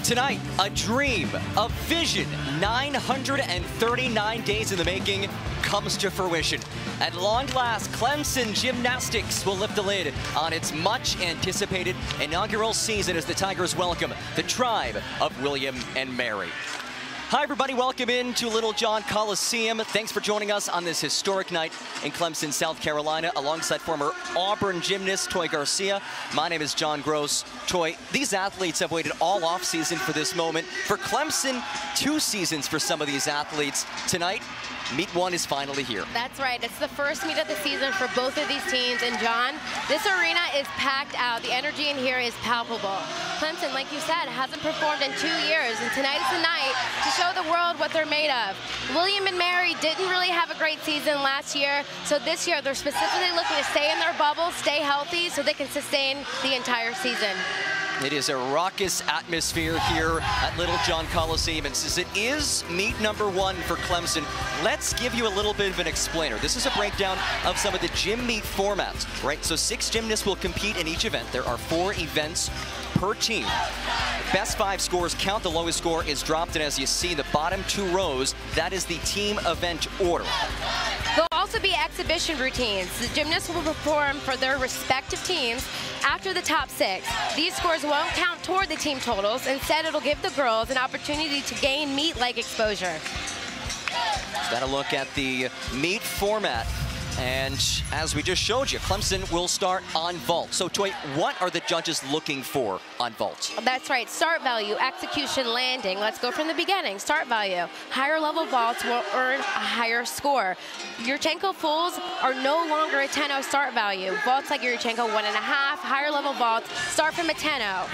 Tonight, a dream, a vision, 939 days in the making comes to fruition. At long last, Clemson Gymnastics will lift the lid on its much anticipated inaugural season as the Tigers welcome the tribe of William and Mary. Hi everybody, welcome in to Little John Coliseum. Thanks for joining us on this historic night in Clemson, South Carolina, alongside former Auburn gymnast Toy Garcia. My name is John Gross. Toy, these athletes have waited all offseason for this moment. For Clemson, 2 seasons for some of these athletes. Tonight, meet one is finally here. That's right. It's the first meet of the season for both of these teams. And John, this arena is packed out. The energy in here is palpable. Clemson, like you said, hasn't performed in 2 years. And tonight is the night to show the world what they're made of. William and Mary didn't really have a great season last year. So this year, they're specifically looking to stay in their bubble, stay healthy, so they can sustain the entire season. It is a raucous atmosphere here at Little John Coliseum, and since it is meet number 1 for Clemson, let's give you a little bit of an explainer. This is a breakdown of some of the gym meet formats, right? So 6 gymnasts will compete in each event. There are 4 events per team. Best 5 scores count. The lowest score is dropped, and as you see, the bottom 2 rows, that is the team event order. There'll also be exhibition routines. The gymnasts will perform for their respective teams after the top 6. These scores won't count toward the team totals. Instead, it'll give the girls an opportunity to gain meet-like exposure. Got a look at the meet format. And as we just showed you, Clemson will start on vault. So, Toy, what are the judges looking for on vault? That's right. Start value, execution, landing. Let's go from the beginning. Start value. Higher level vaults will earn a higher score. Yurchenko fulls are no longer a 10-0 start value. Vaults like Yurchenko 1.5, higher level vaults start from a 10-0.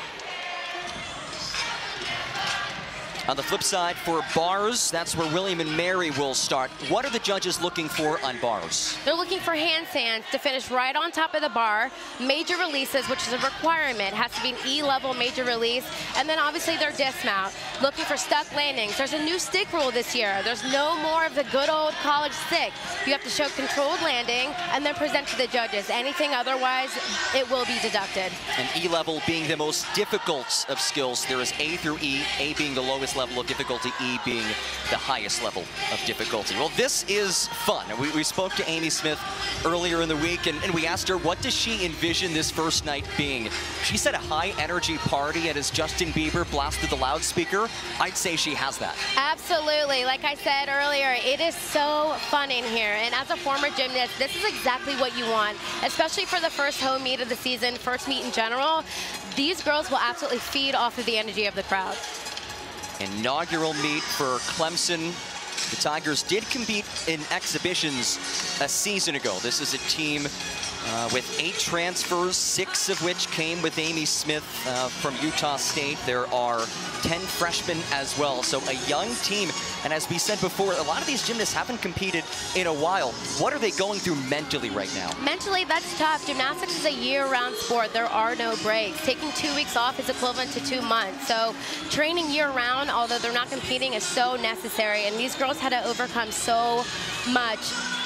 On the flip side, for bars, that's where William and Mary will start. What are the judges looking for on bars? They're looking for handstands to finish right on top of the bar. Major releases, which is a requirement, has to be an E-level major release. And then obviously their dismount. Looking for stuck landings. There's a new stick rule this year. There's no more of the good old college stick. You have to show controlled landing and then present to the judges. Anything otherwise, it will be deducted. And E-level being the most difficult of skills. There is A through E, A being the lowest level of difficulty, E being the highest level of difficulty. Well, this is fun. We spoke to Amy Smith earlier in the week, and we asked her, what does she envision this first night being? She said a high-energy party, and as Justin Bieber blasted the loudspeaker, I'd say she has that. Absolutely. Like I said earlier, it is so fun in here, and as a former gymnast, this is exactly what you want, especially for the first home meet of the season, first meet in general. These girls will absolutely feed off of the energy of the crowd. Inaugural meet for Clemson. The Tigers did compete in exhibitions a season ago. This is a team with 8 transfers, 6 of which came with Amy Smith from Utah State. There are 10 freshmen as well, so a young team. And as we said before, a lot of these gymnasts haven't competed in a while. What are they going through mentally right now? Mentally, that's tough. Gymnastics is a year-round sport. There are no breaks. Taking 2 weeks off is equivalent to 2 months. So training year-round, although they're not competing, is so necessary. And these girls had to overcome so much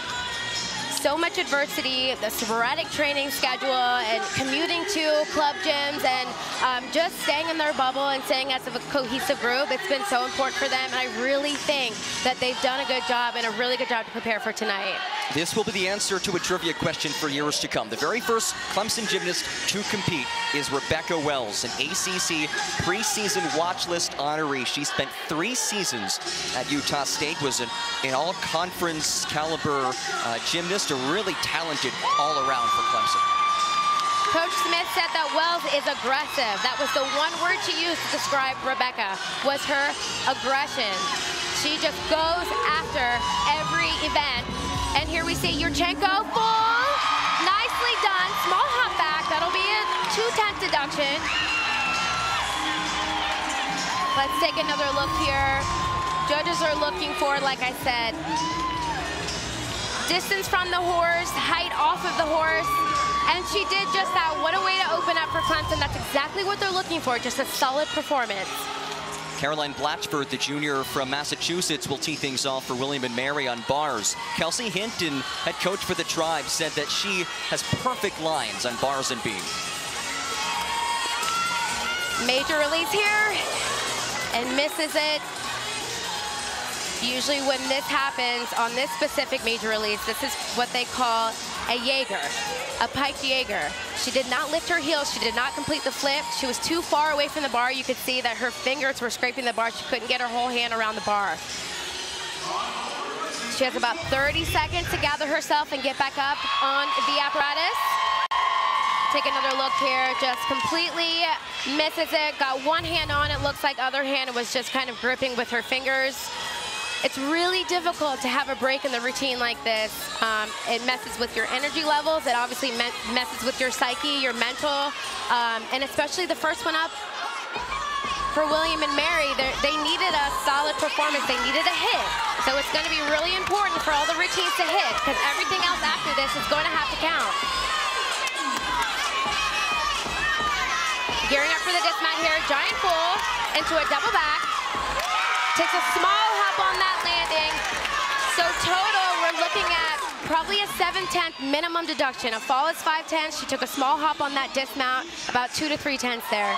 adversity, the sporadic training schedule, and commuting to club gyms, and just staying in their bubble and staying as a cohesive group. It's been so important for them, and I really think that they've done a good job and a really good job to prepare for tonight. This will be the answer to a trivia question for years to come. The very first Clemson gymnast to compete is Rebecca Wells, an ACC preseason watch list honoree. She spent 3 seasons at Utah State, was an all-conference caliber gymnast, a really talented all-around for Clemson. Coach Smith said that Wells is aggressive. That was the one word she used to describe Rebecca, was her aggression. She just goes after every event. And here we see Yurchenko full. Nicely done. Small hop back. That'll be a 2/10 deduction. Let's take another look here. Judges are looking for, like I said, distance from the horse, height off of the horse, and she did just that. What a way to open up for Clemson. That's exactly what they're looking for, just a solid performance. Caroline Blatchford, the junior from Massachusetts, will tee things off for William and Mary on bars. Kelsey Hinton, head coach for the Tribe, said that she has perfect lines on bars and beam. Major release here, and misses it. Usually when this happens on this specific major release, this is what they call a Jaeger, a piked Jaeger. She did not lift her heels. She did not complete the flip. She was too far away from the bar. You could see that her fingers were scraping the bar. She couldn't get her whole hand around the bar. She has about 30 seconds to gather herself and get back up on the apparatus. Take another look here, just completely misses it. Got one hand on it, looks like other hand was just kind of gripping with her fingers. It's really difficult to have a break in the routine like this. It messes with your energy levels. It obviously messes with your psyche, your mental, and especially the first one up for William and Mary. They needed a solid performance. They needed a hit. So it's going to be really important for all the routines to hit, because everything else after this is going to have to count. Gearing up for the dismount here, giant pull into a double back. Takes a small hop on that landing. So total, we're looking at probably a 7/10 minimum deduction. A fall is 5/10. She took a small hop on that dismount, about 2 to 3/10 there.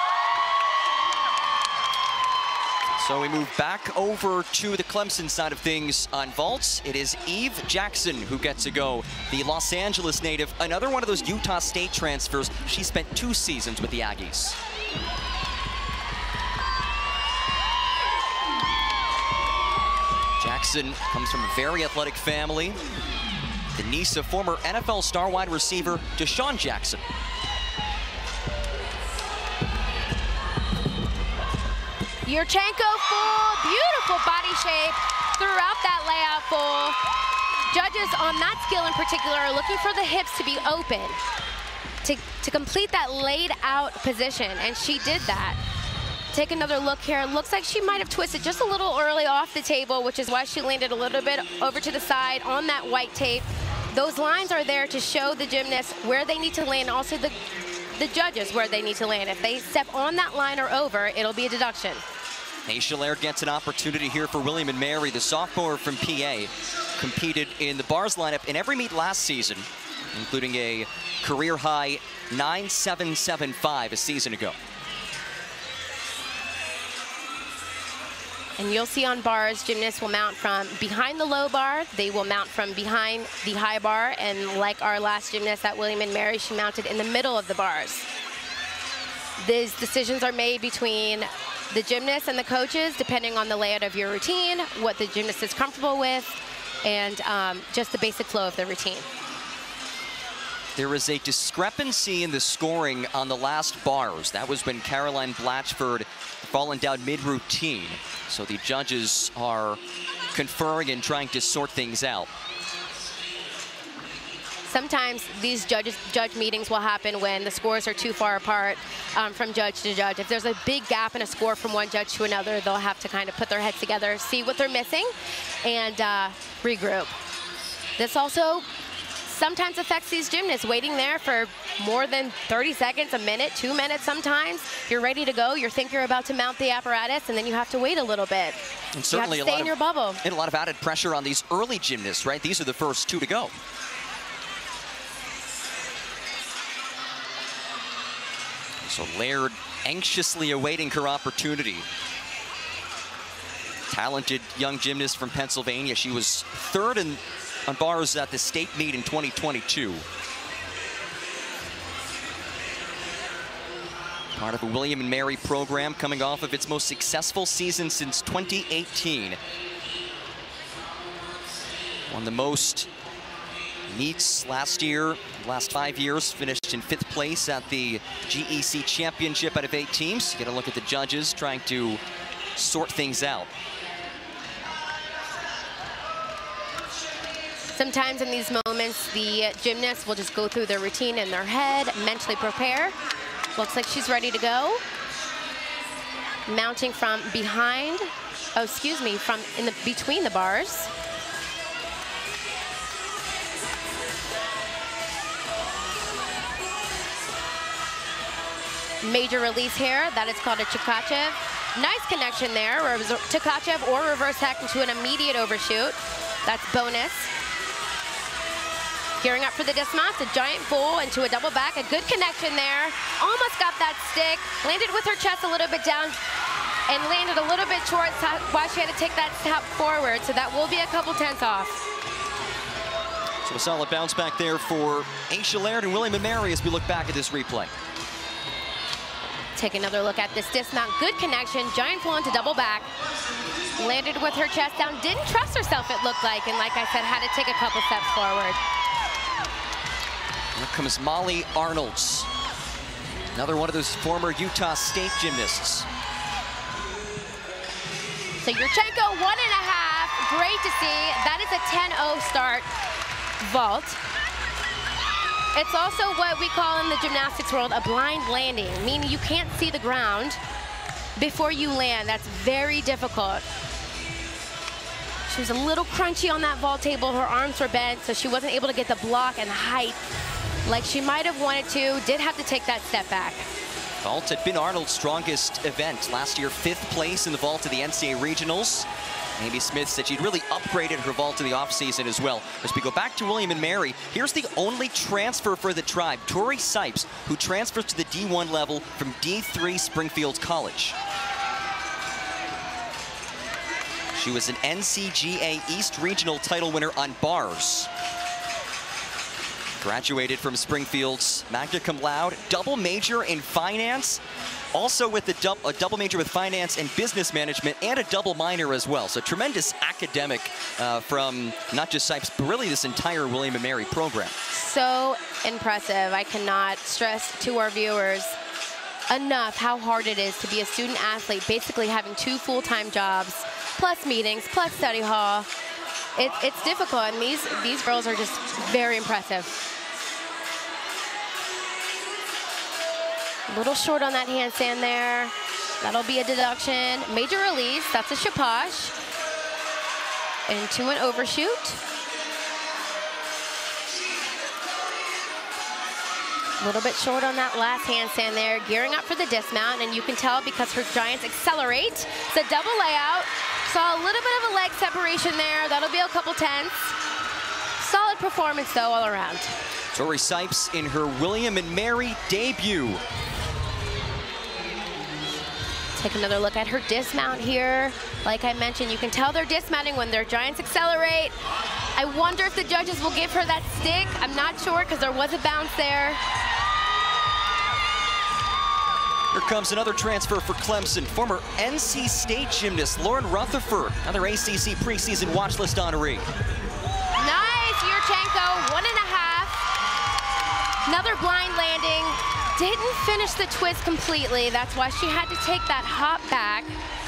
So we move back over to the Clemson side of things on vaults. It is Eve Jackson who gets to go, the Los Angeles native, another one of those Utah State transfers. She spent 2 seasons with the Aggies. Jackson comes from a very athletic family, the niece of former NFL star wide receiver Deshaun Jackson. Yurchenko full, beautiful body shape throughout that layout full. Judges on that skill in particular are looking for the hips to be open to complete that laid out position, and she did that. Take another look here. Looks like she might have twisted just a little early off the table, which is why she landed a little bit over to the side on that white tape. Those lines are there to show the gymnasts where they need to land, also the judges where they need to land. If they step on that line or over, it'll be a deduction. Aisha Laird gets an opportunity here for William and Mary. The sophomore from PA competed in the bars lineup in every meet last season, including a career-high 9.775 a season ago. And you'll see on bars, gymnasts will mount from behind the low bar. They will mount from behind the high bar. And like our last gymnast at William and Mary, she mounted in the middle of the bars. These decisions are made between the gymnasts and the coaches, depending on the layout of your routine, what the gymnast is comfortable with, and just the basic flow of the routine. There is a discrepancy in the scoring on the last bars. That was when Caroline Blatchford fallen down mid-routine. So the judges are conferring and trying to sort things out. Sometimes these judge meetings will happen when the scores are too far apart from judge to judge. If there's a big gap in a score from one judge to another, they'll have to kind of put their heads together, see what they're missing, and regroup. This also sometimes affects these gymnasts waiting there for more than 30 seconds, a minute, 2 minutes sometimes. You're ready to go, you think you're about to mount the apparatus, and then you have to wait a little bit. And certainly you have to stay in your bubble. And a lot of added pressure on these early gymnasts, right? These are the first 2 to go. So Laird anxiously awaiting her opportunity. Talented young gymnast from Pennsylvania. She was 3rd on bars at the state meet in 2022. Part of a William and Mary program coming off of its most successful season since 2018. Won the most meets last year, last 5 years, finished in 5th place at the GEC Championship out of 8 teams. Get a look at the judges trying to sort things out. Sometimes in these moments, the gymnasts will just go through their routine in their head, mentally prepare. Looks like she's ready to go. Mounting from behind, oh, excuse me, from between the bars. Major release here, that is called a Tkachev. Nice connection there, Tkachev or reverse hack into an immediate overshoot. That's bonus. Gearing up for the dismount, a giant full into a double back, a good connection there. Almost got that stick, landed with her chest a little bit down and landed a little bit short, why she had to take that step forward. So that will be a couple tenths off. So a solid bounce back there for Aisha Laird and William and Mary as we look back at this replay. Take another look at this dismount. Good connection, giant full into double back. Landed with her chest down, didn't trust herself it looked like, and like I said, had to take a couple steps forward. Here comes Molly Arnolds, another one of those former Utah State gymnasts. So Yurchenko, 1.5, great to see. That is a 10-0 start vault. It's also what we call in the gymnastics world a blind landing, meaning you can't see the ground before you land. That's very difficult. She was a little crunchy on that vault table. Her arms were bent, so she wasn't able to get the block and the height like she might have wanted to. Did have to take that step back. Vault had been Arnold's strongest event. Last year, 5th place in the vault of the NCAA Regionals. Amy Smith said she'd really upgraded her vault in the offseason as well. As we go back to William and Mary, here's the only transfer for the Tribe, Tori Sipes, who transfers to the D1 level from D3 Springfield College. She was an NCGA East Regional title winner on bars. Graduated from Springfield's magna cum laude, double major in finance, also with a double major with finance and business management, and a double minor as well. So tremendous academic from not just Sipes, but really this entire William and Mary program. So impressive. I cannot stress to our viewers enough how hard it is to be a student athlete, basically having 2 full-time jobs, plus meetings, plus study hall. It's difficult, and these girls are just very impressive. A little short on that handstand there. That'll be a deduction. Major release, that's a shapash. Into an overshoot. A little bit short on that last handstand there. Gearing up for the dismount, and you can tell because her giants accelerate. It's a double layout. Saw a little bit of a leg separation there. That'll be a couple tenths. Solid performance, though, all around. Tori Sipes in her William and Mary debut. Take another look at her dismount here. Like I mentioned, you can tell they're dismounting when their giants accelerate. I wonder if the judges will give her that stick. I'm not sure because there was a bounce there. Here comes another transfer for Clemson. Former NC State gymnast Lauren Rutherford, another ACC preseason watch list honoree. Nice, Yurchenko, 1.5. Another blind landing. Didn't finish the twist completely. That's why she had to take that hop back.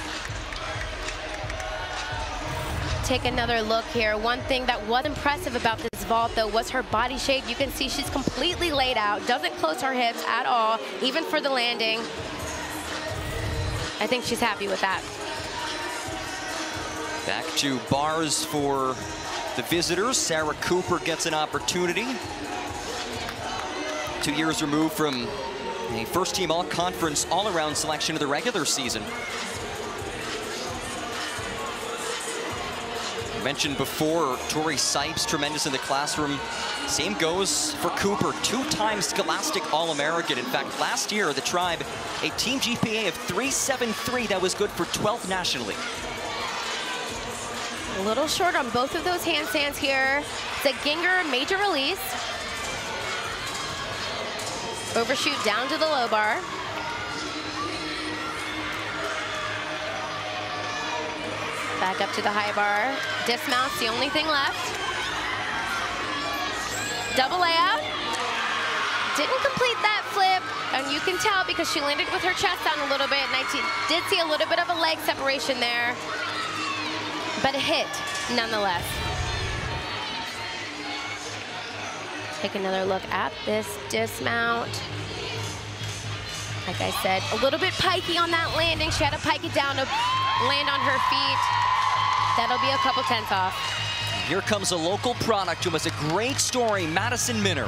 Take another look here. One thing that was impressive about this vault, though, was her body shape. You can see she's completely laid out, doesn't close her hips at all, even for the landing. I think she's happy with that. Back to bars for the visitors. Sarah Cooper gets an opportunity. 2 years removed from a first-team all-conference, all-around selection of the regular season. I mentioned before, Tori Sipes, tremendous in the classroom. Same goes for Cooper, 2-time Scholastic All-American. In fact, last year, the Tribe, a team GPA of 373, that was good for 12th nationally. A little short on both of those handstands here. It's a Ginger major release. Overshoot down to the low bar. Back up to the high bar. Dismount's the only thing left. Double layout. Didn't complete that flip, and you can tell because she landed with her chest down a little bit, and I did see a little bit of a leg separation there, but a hit nonetheless. Take another look at this dismount. Like I said, a little bit pikey on that landing. She had to pike it down to land on her feet. That'll be a couple tenths off. Here comes a local product who has a great story, Madison Minner.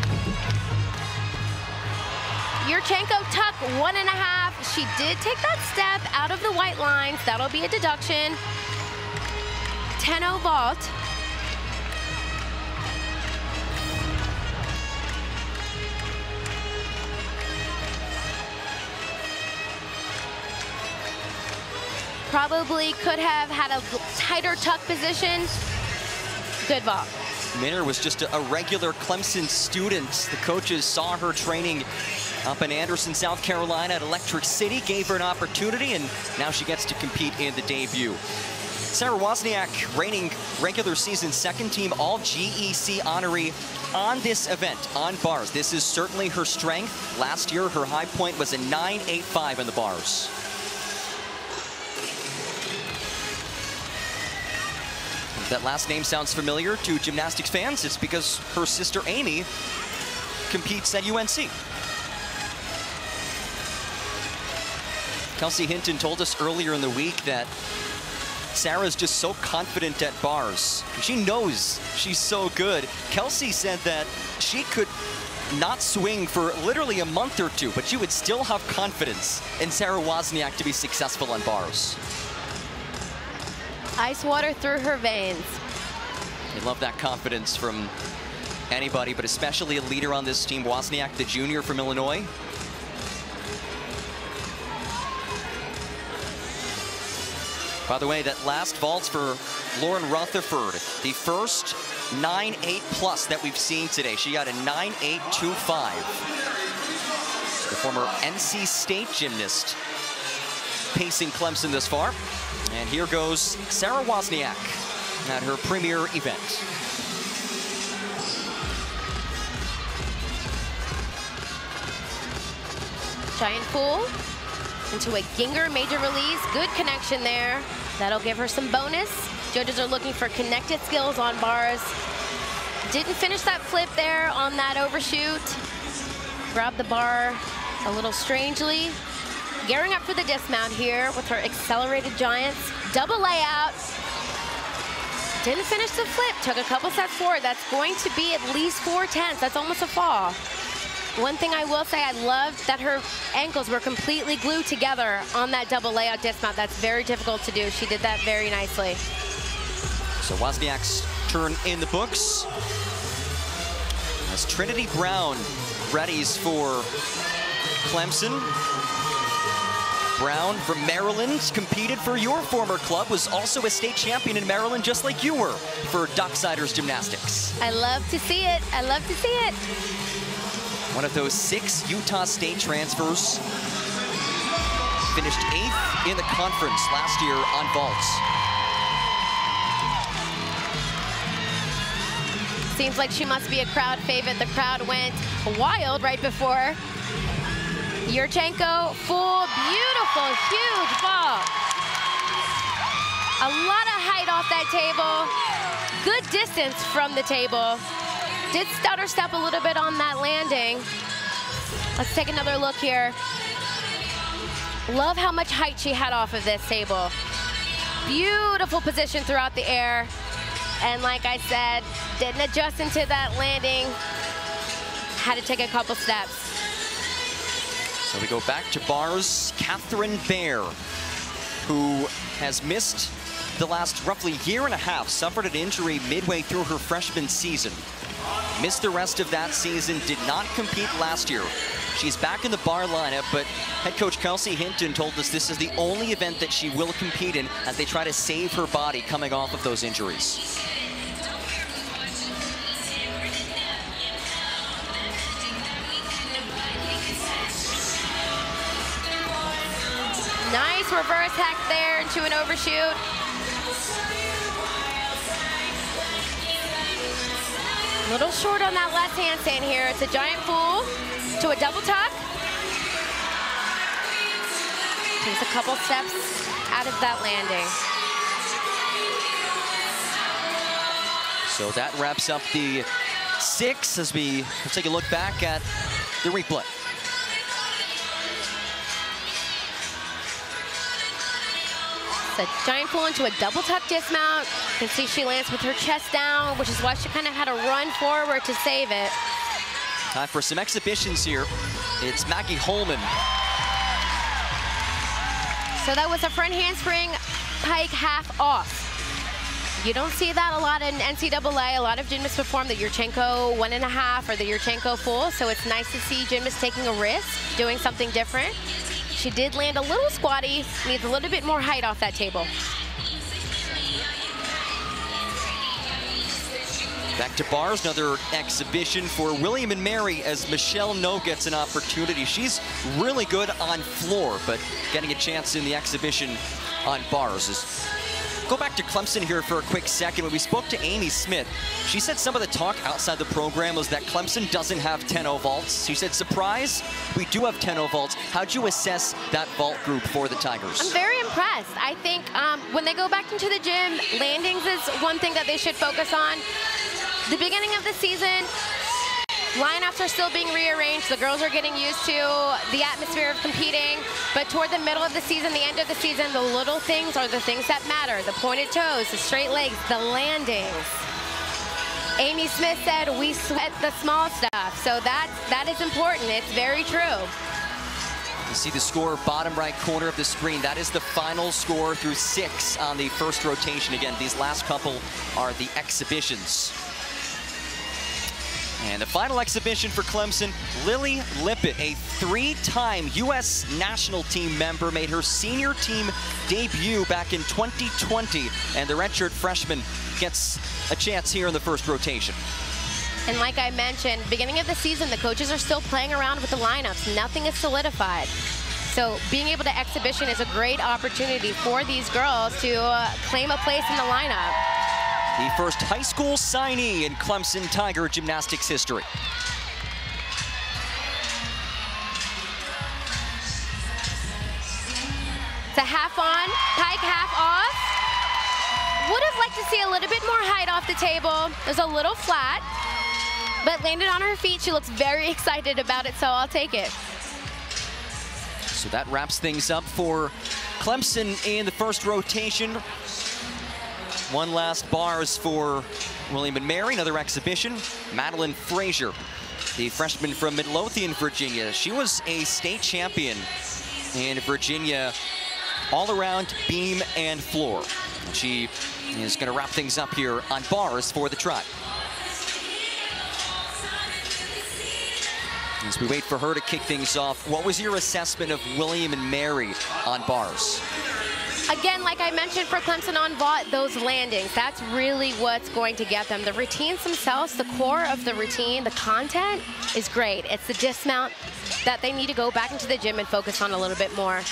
Yurchenko tuck 1.5. She did take that step out of the white lines. That'll be a deduction. 10-0 vault. Probably could have had a tighter tuck position. Good ball. Minner was just a regular Clemson student. The coaches saw her training up in Anderson, South Carolina at Electric City, gave her an opportunity, and now she gets to compete in the debut. Sarah Wozniak, reigning regular season second team all GEC honoree on this event, on bars. This is certainly her strength. Last year, her high point was a 9.85 in the bars. If that last name sounds familiar to gymnastics fans, it's because her sister Amy competes at UNC. Kelsey Hinton told us earlier in the week that Sarah's just so confident at bars. She knows she's so good. Kelsey said that she could not swing for literally a month or two, but she would still have confidence in Sarah Wozniak to be successful on bars. Ice water through her veins. You love that confidence from anybody, but especially a leader on this team, Wozniak, the junior from Illinois. By the way, that last vault for Lauren Rutherford, the first 9.8 plus that we've seen today. She got a 9.825. The former NC State gymnast pacing Clemson this far. And here goes Sarah Wozniak at her premier event. Giant pull into a Ginger major release. Good connection there. That'll give her some bonus. Judges are looking for connected skills on bars. Didn't finish that flip there on that overshoot. Grabbed the bar a little strangely. Gearing up for the dismount here with her accelerated giants. Double layout. Didn't finish the flip. Took a couple steps forward. That's going to be at least 4/10. That's almost a fall. One thing I will say, I loved that her ankles were completely glued together on that double layout dismount. That's very difficult to do. She did that very nicely. So Wozniak's turn in the books. As Trinity Brown readies for Clemson. Brown from Maryland competed for your former club, was also a state champion in Maryland, just like you were for Ducksiders Gymnastics. I love to see it. I love to see it. One of those 6 Utah State transfers. Finished 8th in the conference last year on vaults. Seems like she must be a crowd favorite. The crowd went wild right before. Yurchenko, full, beautiful, huge ball. A lot of height off that table. Good distance from the table. Did stutter step a little bit on that landing. Let's take another look here. Love how much height she had off of this table. Beautiful position throughout the air. And like I said, didn't adjust into that landing. Had to take a couple steps. So we go back to bars. Catherine Bear, who has missed the last roughly year and a half, suffered an injury midway through her freshman season. Missed the rest of that season, did not compete last year. She's back in the bar lineup, but head coach Kelsey Hinton told us this is the only event that she will compete in as they try to save her body coming off of those injuries. Nice reverse hack there into an overshoot. A little short on that left handstand here. It's a giant pull to a double tuck. Takes a couple steps out of that landing. So that wraps up the 6 as we take a look back at the replay. A giant pull into a double tuck dismount. You can see she lands with her chest down, which is why she kind of had to run forward to save it. Time for some exhibitions here. It's Maggie Holman. So that was a front handspring pike half off. You don't see that a lot in NCAA. A lot of gymnasts perform the Yurchenko 1.5 or the Yurchenko full. So it's nice to see gymnasts taking a risk, doing something different. She did land a little squatty, needs a little bit more height off that table. Back to bars, another exhibition for William and Mary as Michelle No gets an opportunity. She's really good on floor, but getting a chance in the exhibition on bars. Go back to Clemson here for a quick second. When we spoke to Amy Smith, she said some of the talk outside the program was that Clemson doesn't have 10-0 vaults. She said, surprise, we do have 10-0 vaults. How'd you assess that vault group for the Tigers? I'm very impressed. I think when they go back into the gym, landings is one thing that they should focus on. The beginning of the season, lineups are still being rearranged. The girls are getting used to the atmosphere of competing. But toward the middle of the season, the end of the season, the little things are the things that matter. The pointed toes, the straight legs, the landings. Amy Smith said, we sweat the small stuff. So that is important. It's very true. You see the score, bottom right corner of the screen. That is the final score through 6 on the first rotation. Again, these last couple are the exhibitions. And the final exhibition for Clemson, Lily Lippett, a 3-time U.S. national team member, made her senior team debut back in 2020. And the redshirt freshman gets a chance here in the first rotation. And like I mentioned, beginning of the season, the coaches are still playing around with the lineups. Nothing is solidified. So being able to exhibition is a great opportunity for these girls to claim a place in the lineup. The first high school signee in Clemson Tiger gymnastics history. It's a half on, pike half off. Would have liked to see a little bit more height off the table. It was a little flat, but landed on her feet. She looks very excited about it, so I'll take it. So that wraps things up for Clemson in the first rotation. One last bars for William and Mary, another exhibition. Madeline Frazier, the freshman from Midlothian, Virginia. She was a state champion in Virginia all around beam and floor. She is going to wrap things up here on bars for the Tribe. As we wait for her to kick things off, what was your assessment of William and Mary on bars? Again, like I mentioned for Clemson on vault, those landings, that's really what's going to get them. The routines themselves, the core of the routine, the content is great. It's the dismount that they need to go back into the gym and focus on a little bit more.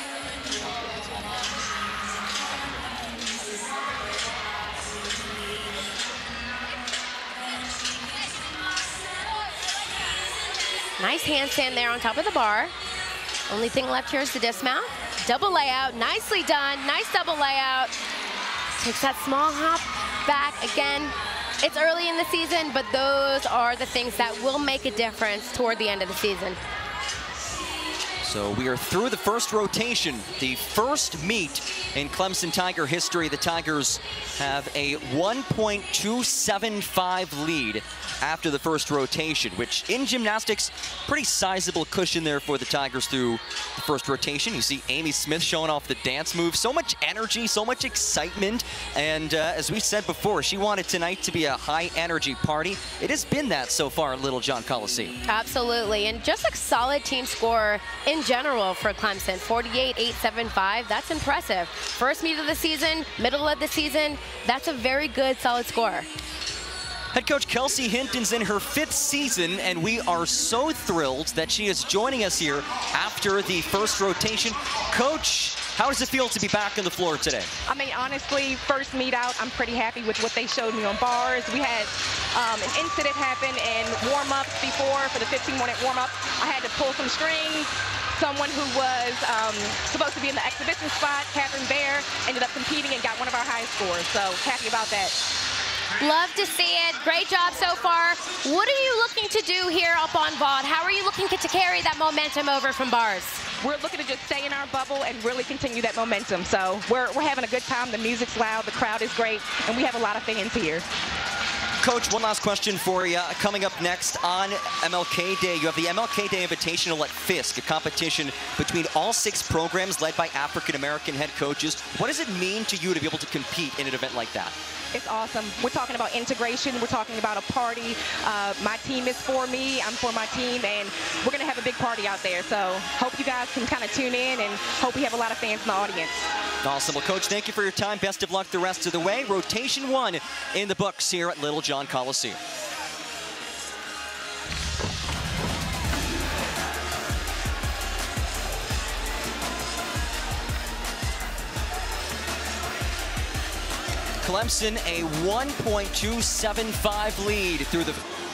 Nice handstand there on top of the bar. Only thing left here is the dismount. Double layout, nicely done, nice double layout. Takes that small hop back again. It's early in the season, but those are the things that will make a difference toward the end of the season. So we are through the first rotation, the first meet in Clemson Tiger history. The Tigers have a 1.275 lead after the first rotation, which in gymnastics, pretty sizable cushion there for the Tigers through the first rotation. You see Amy Smith showing off the dance move. So much energy, so much excitement. And as we said before, she wanted tonight to be a high energy party. It has been that so far at Little John Coliseum. Absolutely, and just a solid team score in general for Clemson, 48-875, that's impressive. First meet of the season, middle of the season, that's a very good, solid score. Head coach Kelsey Hinton's in her 5th season, and we are so thrilled that she is joining us here after the first rotation. Coach, how does it feel to be back on the floor today? I mean, honestly, first meet out, I'm pretty happy with what they showed me on bars. We had an incident happen in warm-ups before for the 15-minute warm-up. I had to pull some strings. Someone who was supposed to be in the exhibition spot, Catherine Bear, ended up competing and got one of our high scores. So happy about that. Love to see it. Great job so far. What are you looking to do here up on vault? How are you looking to carry that momentum over from bars? We're looking to just stay in our bubble and really continue that momentum. So we're having a good time. The music's loud, the crowd is great, and we have a lot of fans here. Coach, one last question for you. Coming up next on MLK Day, you have the MLK Day Invitational at Fisk, a competition between all 6 programs led by African-American head coaches. What does it mean to you to be able to compete in an event like that? It's awesome. We're talking about integration. We're talking about a party. My team is for me. I'm for my team, and we're going to have a big party out there. So hope you guys can kind of tune in, and hope we have a lot of fans in the audience. Awesome. Well, Coach, thank you for your time. Best of luck the rest of the way. Rotation 1 in the books here at Little John Coliseum. Clemson a 1.275 lead through the...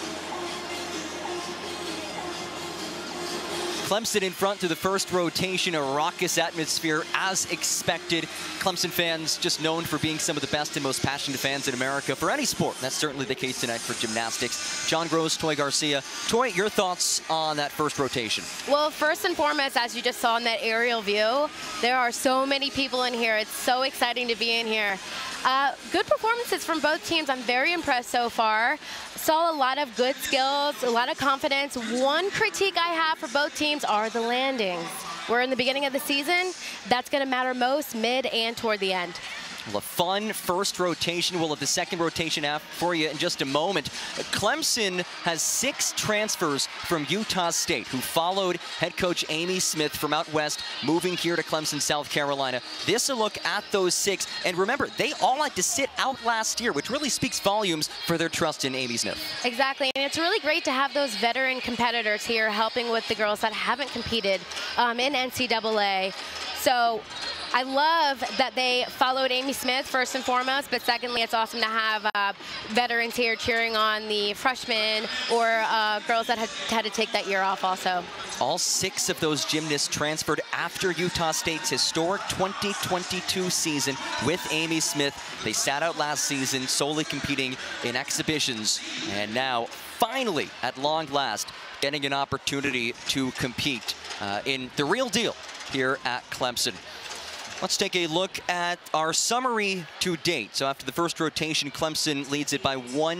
Clemson in front through the first rotation, a raucous atmosphere as expected. Clemson fans just known for being some of the best and most passionate fans in America for any sport. That's certainly the case tonight for gymnastics. John Gross, Toy Garcia. Toy, your thoughts on that first rotation? Well, first and foremost, as you just saw in that aerial view, there are so many people in here. It's so exciting to be in here. Good performances from both teams. I'm very impressed so far. Saw a lot of good skills, a lot of confidence. One critique I have for both teams are the landings. We're in the beginning of the season. That's going to matter most mid and toward the end. Well, a fun first rotation. We'll have the second rotation for you in just a moment. Clemson has 6 transfers from Utah State who followed head coach Amy Smith from out west, moving here to Clemson, South Carolina. This a look at those 6. And remember, they all had to sit out last year, which really speaks volumes for their trust in Amy Smith. Exactly, and it's really great to have those veteran competitors here helping with the girls that haven't competed in NCAA. So I love that they followed Amy Smith first and foremost, but secondly, it's awesome to have veterans here cheering on the freshmen or girls that had to take that year off also. All 6 of those gymnasts transferred after Utah State's historic 2022 season with Amy Smith. They sat out last season solely competing in exhibitions, and now finally, at long last, getting an opportunity to compete in the real deal here at Clemson. Let's take a look at our summary to date. So after the first rotation, Clemson leads it by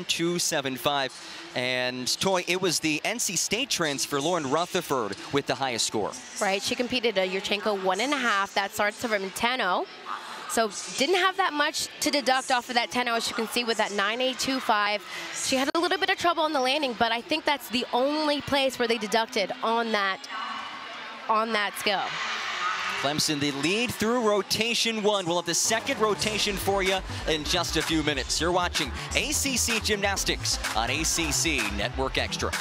1.275. And Toy, it was the NC State transfer, Lauren Rutherford, with the highest score. Right, she competed a Yurchenko 1.5. That starts from 10-0. So didn't have that much to deduct off of that 10-0, as you can see with that 9.825. She had a little bit of trouble on the landing, but I think that's the only place where they deducted on that skill. Clemson, the lead through rotation 1. We'll have the second rotation for you in just a few minutes. You're watching ACC Gymnastics on ACC Network Extra.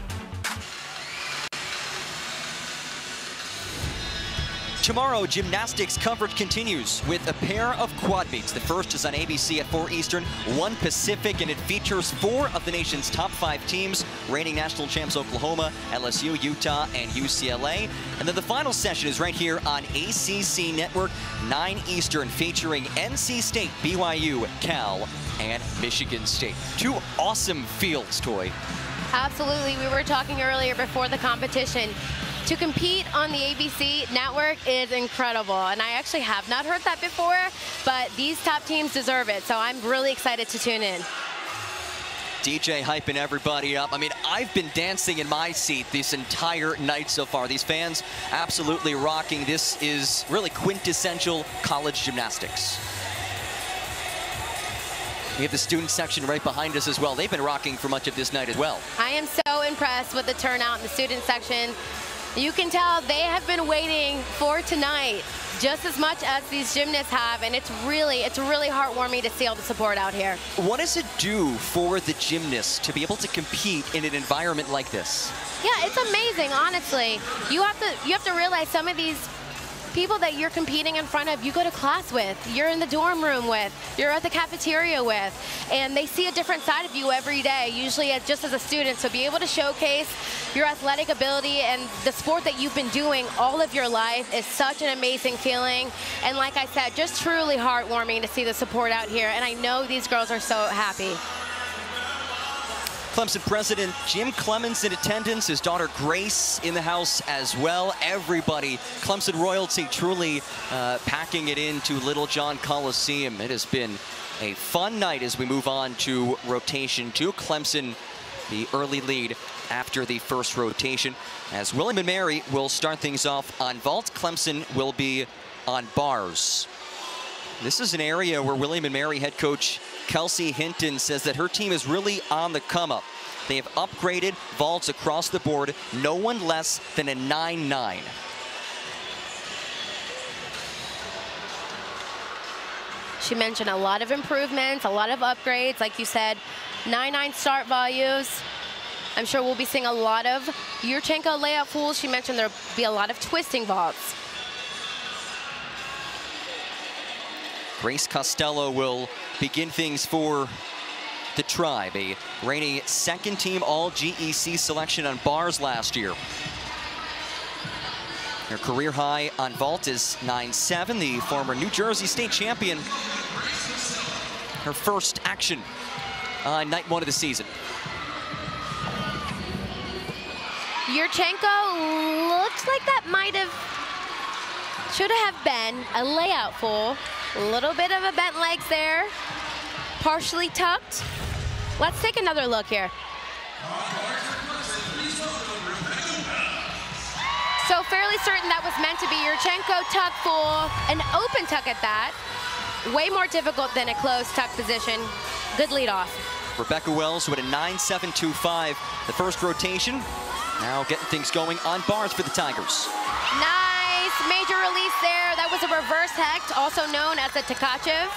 Tomorrow, gymnastics coverage continues with a pair of quad meets. The first is on ABC at 4 Eastern, 1 Pacific, and it features 4 of the nation's top 5 teams, reigning national champs Oklahoma, LSU, Utah, and UCLA. And then the final session is right here on ACC Network, 9 Eastern, featuring NC State, BYU, Cal, and Michigan State. 2 awesome fields, Toy. Absolutely. We were talking earlier before the competition. To compete on the ABC network is incredible, and I actually have not heard that before, but these top teams deserve it, so I'm really excited to tune in. DJ hyping everybody up. I mean, I've been dancing in my seat this entire night so far. These fans absolutely rocking. This is really quintessential college gymnastics. We have the student section right behind us as well. They've been rocking for much of this night as well. I am so impressed with the turnout in the student section. You can tell they have been waiting for tonight just as much as these gymnasts have, and it's really heartwarming to see all the support out here. What does it do for the gymnasts to be able to compete in an environment like this? Yeah, it's amazing, honestly. You have to realize some of these people that you're competing in front of, you go to class with, you're in the dorm room with, you're at the cafeteria with, and they see a different side of you every day, usually just as a student. So be able to showcase your athletic ability and the sport that you've been doing all of your life is such an amazing feeling. And like I said, just truly heartwarming to see the support out here. And I know these girls are so happy. Clemson President Jim Clemens in attendance, his daughter Grace in the house as well. Everybody, Clemson royalty truly packing it into Little John Coliseum. It has been a fun night as we move on to rotation 2. Clemson, the early lead after the first rotation, as William & Mary will start things off on vault. Clemson will be on bars. This is an area where William & Mary head coach Kelsey Hinton says that her team is really on the come up. They have upgraded vaults across the board, no one less than a 9-9. She mentioned a lot of improvements, a lot of upgrades. Like you said, 9-9 start values. I'm sure we'll be seeing a lot of Yurchenko layout fools. She mentioned there'll be a lot of twisting vaults. Grace Costello will begin things for the Tribe, a reigning second-team All-GEC selection on bars last year. Her career high on vault is 9.7. The former New Jersey State champion, her first action on night 1 of the season. Yurchenko looks like that should have been a layout full. A little bit of a bent legs there, partially tucked. Let's take another look here. So fairly certain that was meant to be Yurchenko tuck full, an open tuck at that. Way more difficult than a closed tuck position. Good lead off. Rebecca Wells with a 9.725, the first rotation. Now getting things going on bars for the Tigers. Nice major release there. That was a reverse hecht, also known as a Tkachev.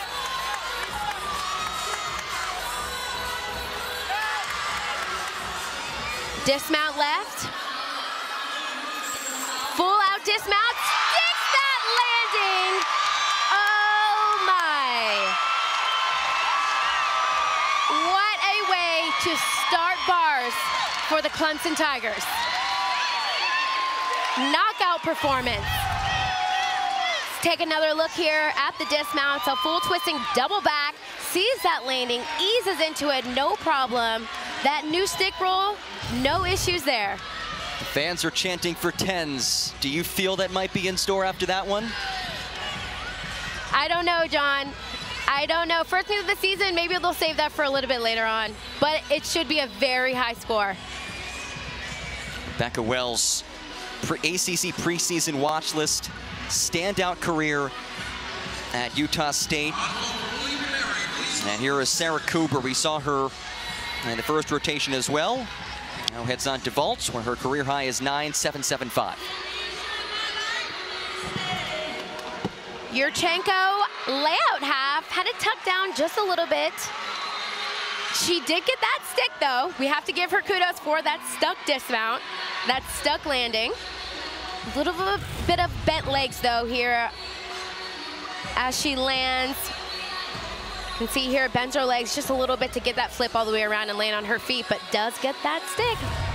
Dismount left. Full out dismount. Sticks that landing. Oh my. What a way to start bars for the Clemson Tigers. Knockout performance. Let's take another look here at the dismount. So full twisting double back, sees that landing, eases into it, no problem. That new stick roll, no issues there. The fans are chanting for 10s. Do you feel that might be in store after that one? I don't know, John. I don't know. First meet of the season, maybe they'll save that for a little bit later on. But it should be a very high score. Rebecca Wells, ACC preseason watch list, standout career at Utah State. And here is Sarah Cooper. We saw her in the first rotation as well. Now heads on to vaults, where her career high is 9.775. Yurchenko, layout half, had it tucked down just a little bit. She did get that stick, though. We have to give her kudos for that stuck dismount, that stuck landing. A little bit of bent legs, though, here as she lands. You can see here, bends her legs just a little bit to get that flip all the way around and land on her feet, but does get that stick.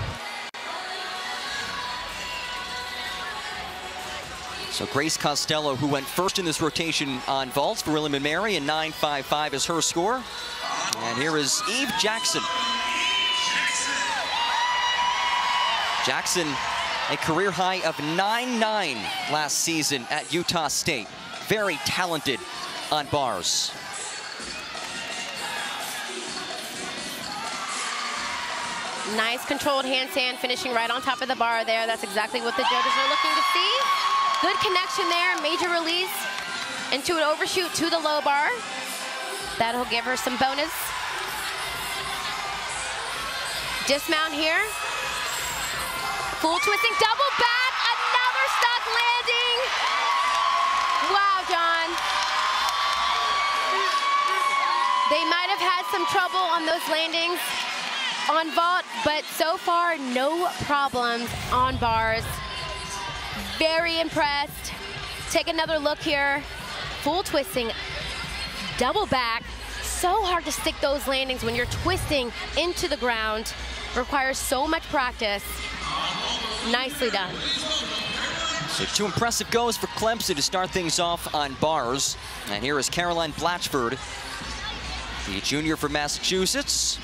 So Grace Costello, who went first in this rotation on vaults for William & Mary, and 9.55 is her score. And here is Eve Jackson. Jackson, a career high of 9.9 last season at Utah State. Very talented on bars. Nice controlled handstand, finishing right on top of the bar there. That's exactly what the judges are looking to see. Good connection there, major release into an overshoot to the low bar. That'll give her some bonus. Dismount here. Full twisting, double back, another stuck landing. Wow, John. They might have had some trouble on those landings on vault, but so far, no problems on bars. Very impressed. Take another look here. Full twisting, double back. So hard to stick those landings when you're twisting into the ground. Requires so much practice. Nicely done. So 2 impressive goes for Clemson to start things off on bars. And here is Caroline Blatchford, the junior from Massachusetts.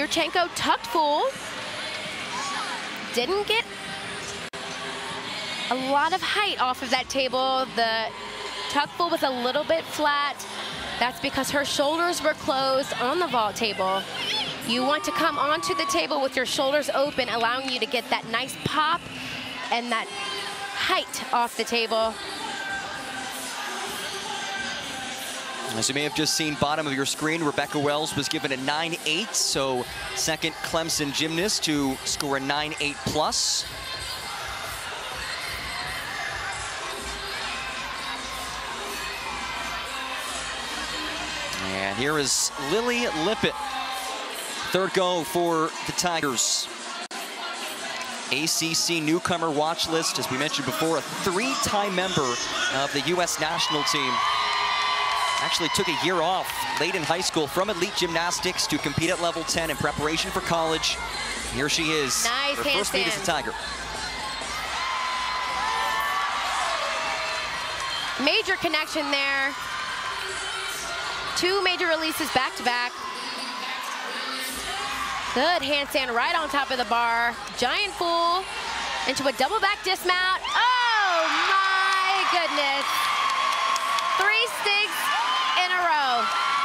Yurchenko tucked full. Didn't get a lot of height off of that table. The tuck full was a little bit flat. That's because her shoulders were closed on the vault table. You want to come onto the table with your shoulders open, allowing you to get that nice pop and that height off the table. As you may have just seen, bottom of your screen, Rebecca Wells was given a 9.8, so second Clemson gymnast to score a 9.8 plus. And here is Lily Lippett. Third go for the Tigers. ACC newcomer watch list, as we mentioned before, a three-time member of the U.S. national team. Actually took a year off late in high school from elite gymnastics to compete at level 10 in preparation for college. Here she is. Nice her first meet as a Tiger. Major connection there. Two major releases back to back. Good handstand right on top of the bar. Giant full into a double back dismount. Oh my goodness. 3 sticks in a row.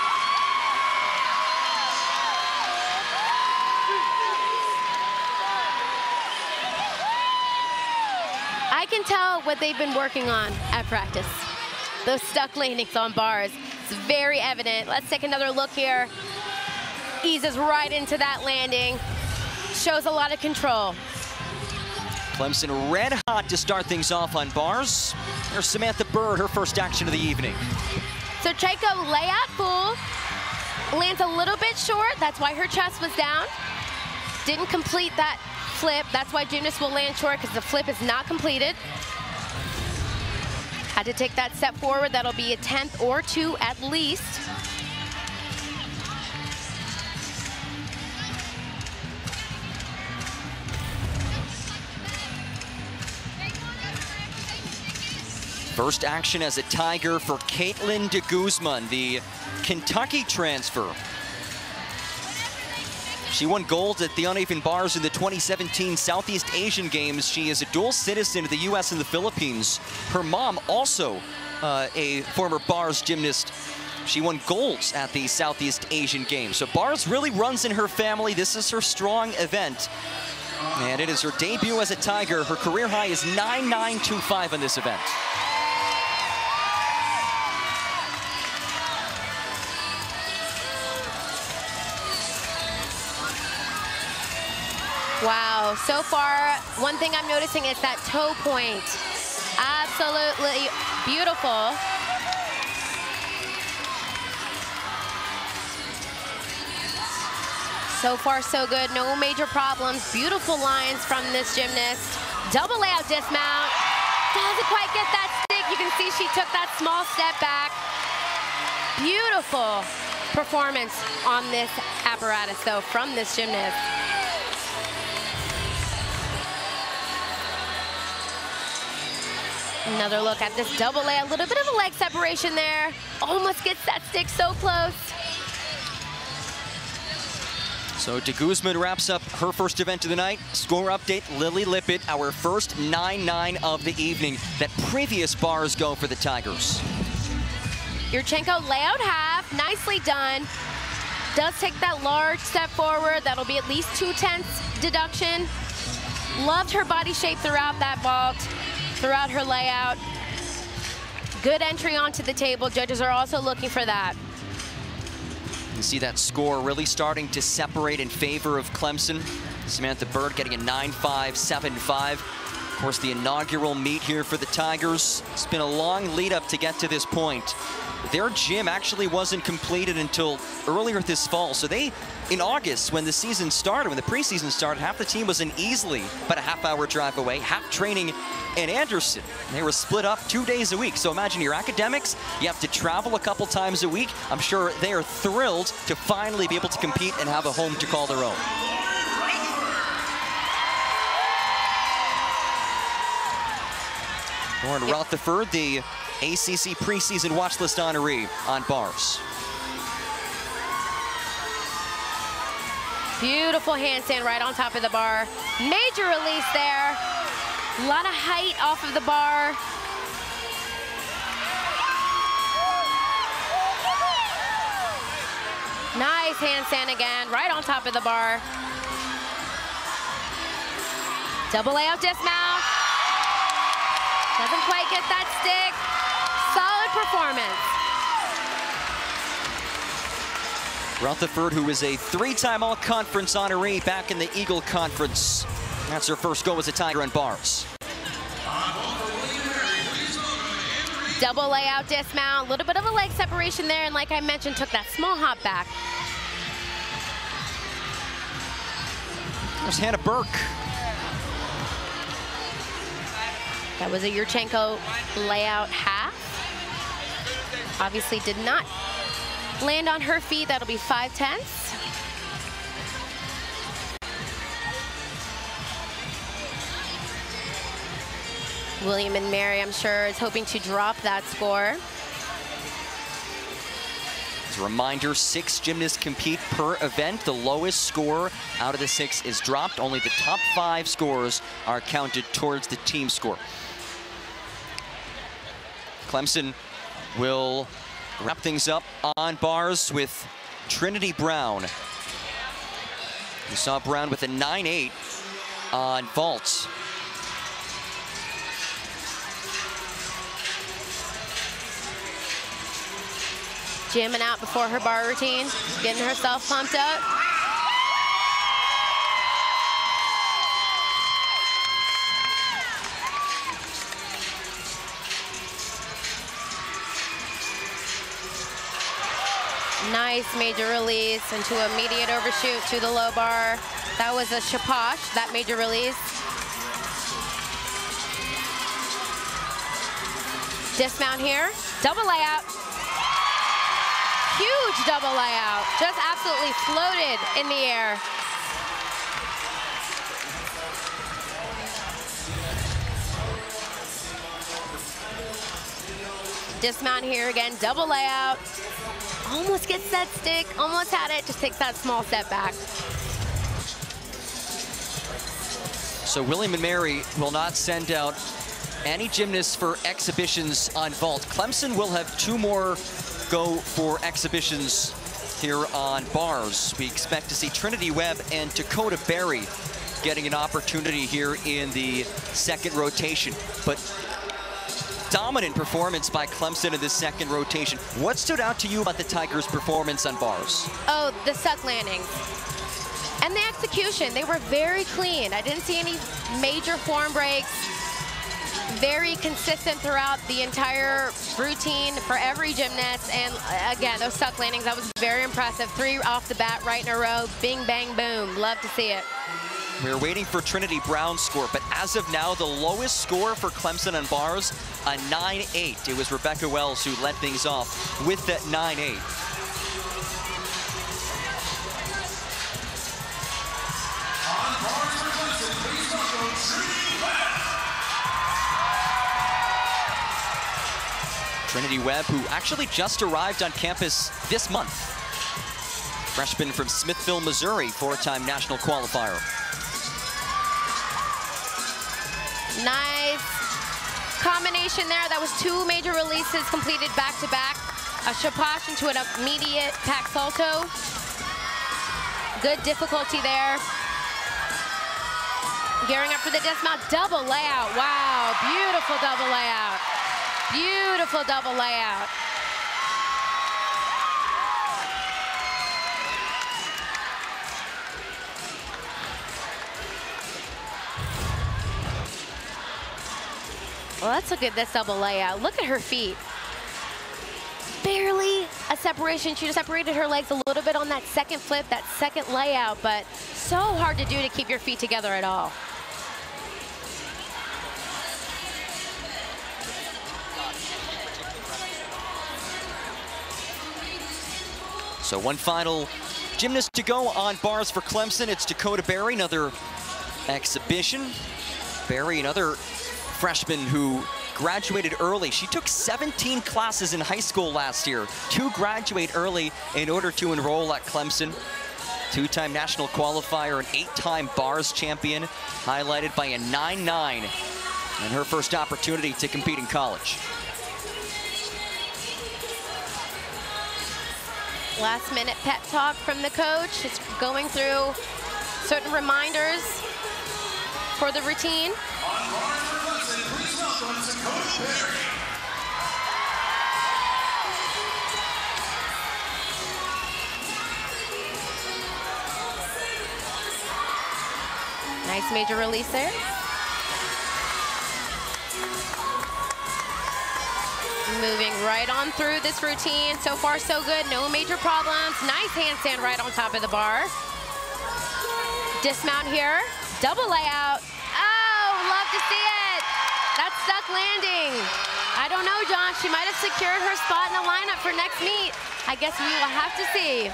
I can tell what they've been working on at practice. Those stuck landings on bars. It's very evident. Let's take another look here. Eases right into that landing. Shows a lot of control. Clemson red hot to start things off on bars. There's Samantha Bird, her first action of the evening. So Chaco layout full, lands a little bit short. That's why her chest was down. Didn't complete that flip. That's why gymnast will land short, because the flip is not completed. Had to take that step forward. That'll be a 10th or 2 at least. First action as a Tiger for Caitlin de Guzman, the Kentucky transfer. She won gold at the uneven bars in the 2017 Southeast Asian Games. She is a dual citizen of the U.S. and the Philippines. Her mom also a former bars gymnast. She won golds at the Southeast Asian Games. So bars really runs in her family. This is her strong event. And it is her debut as a Tiger. Her career high is 9.925 in this event. Wow, so far, one thing I'm noticing is that toe point. Absolutely beautiful. So far, so good. No major problems. Beautiful lines from this gymnast. Double layout dismount. Doesn't quite get that stick. You can see she took that small step back. Beautiful performance on this apparatus, though, from this gymnast. Another look at this double lay, a little bit of a leg separation there. Almost gets that stick so close. So de Guzman wraps up her first event of the night. Score update, Lily Lippett, our first 9.9 of the evening. That previous bars go for the Tigers. Yurchenko layout half, nicely done. Does take that large step forward. That'll be at least 2/10 deduction. Loved her body shape throughout that vault. Throughout her layout. Good entry onto the table. Judges are also looking for that. You see that score really starting to separate in favor of Clemson. Samantha Bird getting a 9.575. Of course, the inaugural meet here for the Tigers. It's been a long lead up to get to this point. Their gym actually wasn't completed until earlier this fall. So they, in August, when the season started, when the preseason started, half the team was in Easley, about a half-hour drive away, half training in Anderson. They were split up 2 days a week. So imagine your academics, you have to travel a couple times a week. I'm sure they are thrilled to finally be able to compete and have a home to call their own. Lauren Rutherford, the ACC preseason watch list honoree on bars. Beautiful handstand right on top of the bar. Major release there. A lot of height off of the bar. Nice handstand again, right on top of the bar. Double layout dismount. Doesn't quite get that stick. Solid performance. Rutherford, who is a three-time all-conference honoree back in the Eagle Conference. That's her first go as a Tiger on bars. Double layout dismount, a little bit of a leg separation there, and like I mentioned, took that small hop back. There's Hannah Burke. That was a Yurchenko layout half. Obviously did not land on her feet. That'll be 5/10. William and Mary, I'm sure, is hoping to drop that score. As a reminder, 6 gymnasts compete per event. The lowest score out of the 6 is dropped. Only the top 5 scores are counted towards the team score. Clemson will wrap things up on bars with Trinity Brown. We saw Brown with a 9.8 on vaults. Jamming out before her bar routine, getting herself pumped up. Nice major release into immediate overshoot to the low bar. That was a shaposh, that major release. Dismount here, double layout. Huge double layout, just absolutely floated in the air. Dismount here again, double layout. Almost gets that stick, almost had it, just takes that small step back. So William and Mary will not send out any gymnasts for exhibitions on vault. Clemson will have 2 more go for exhibitions here on bars. We expect to see Trinity Webb and Dakota Berry getting an opportunity here in the second rotation. But dominant performance by Clemson in the second rotation. What stood out to you about the Tigers' performance on bars? Oh, the suck landings. And the execution, they were very clean. I didn't see any major form breaks. Very consistent throughout the entire routine for every gymnast. And again, those suck landings, that was very impressive. 3 off the bat, right in a row. Bing, bang, boom. Love to see it. We're waiting for Trinity Brown's score, but as of now, the lowest score for Clemson on bars, a 9.8. It was Rebecca Wells who led things off with that 9.8. Trinity Webb, who actually just arrived on campus this month. Freshman from Smithville, Missouri, 4-time national qualifier. Nice combination there. That was 2 major releases completed back-to-back. A shaposh into an immediate pack salto. Good difficulty there. Gearing up for the dismount, double layout. Wow, beautiful double layout. Beautiful double layout. Well, let's look at this double layout. Look at her feet. Barely a separation. She just separated her legs a little bit on that second flip, that second layout, but so hard to do to keep your feet together at all. So one final gymnast to go on bars for Clemson. It's Dakota Berry, another exhibition. Berry, another freshman who graduated early. She took 17 classes in high school last year to graduate early in order to enroll at Clemson. 2-time national qualifier, an 8-time bars champion, highlighted by a 9.9 and her first opportunity to compete in college. Last minute pep talk from the coach. It's going through certain reminders for the routine. Nice major release there. Moving right on through this routine. So far, so good. No major problems. Nice handstand right on top of the bar. Dismount here. Double layout. Oh, love to see it. That stuck landing. I don't know, John. She might have secured her spot in the lineup for next meet. I guess we will have to see.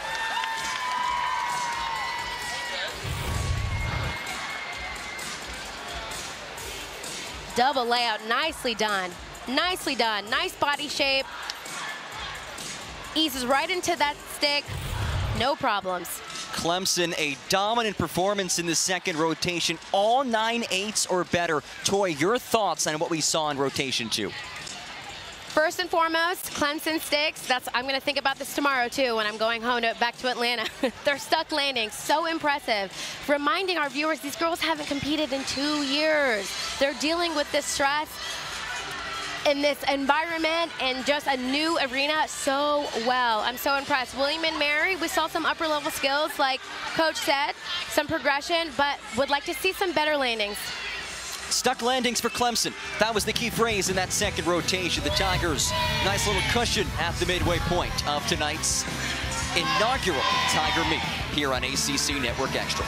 Double layout. Nicely done. Nicely done. Nice body shape. Eases right into that stick. No problems. Clemson, a dominant performance in the second rotation. All 9/8s or better. Toy, your thoughts on what we saw in rotation 2? First and foremost, Clemson sticks. I'm going to think about this tomorrow, too, when I'm going home back to Atlanta. Their stuck landings, so impressive. Reminding our viewers, these girls haven't competed in 2 years. They're dealing with this stress in this environment and just a new arena so well. I'm so impressed. William and Mary, we saw some upper level skills, like Coach said, some progression, but would like to see some better landings. Stuck landings for Clemson. That was the key phrase in that second rotation. The Tigers, nice little cushion at the midway point of tonight's inaugural Tiger meet here on ACC Network Extra.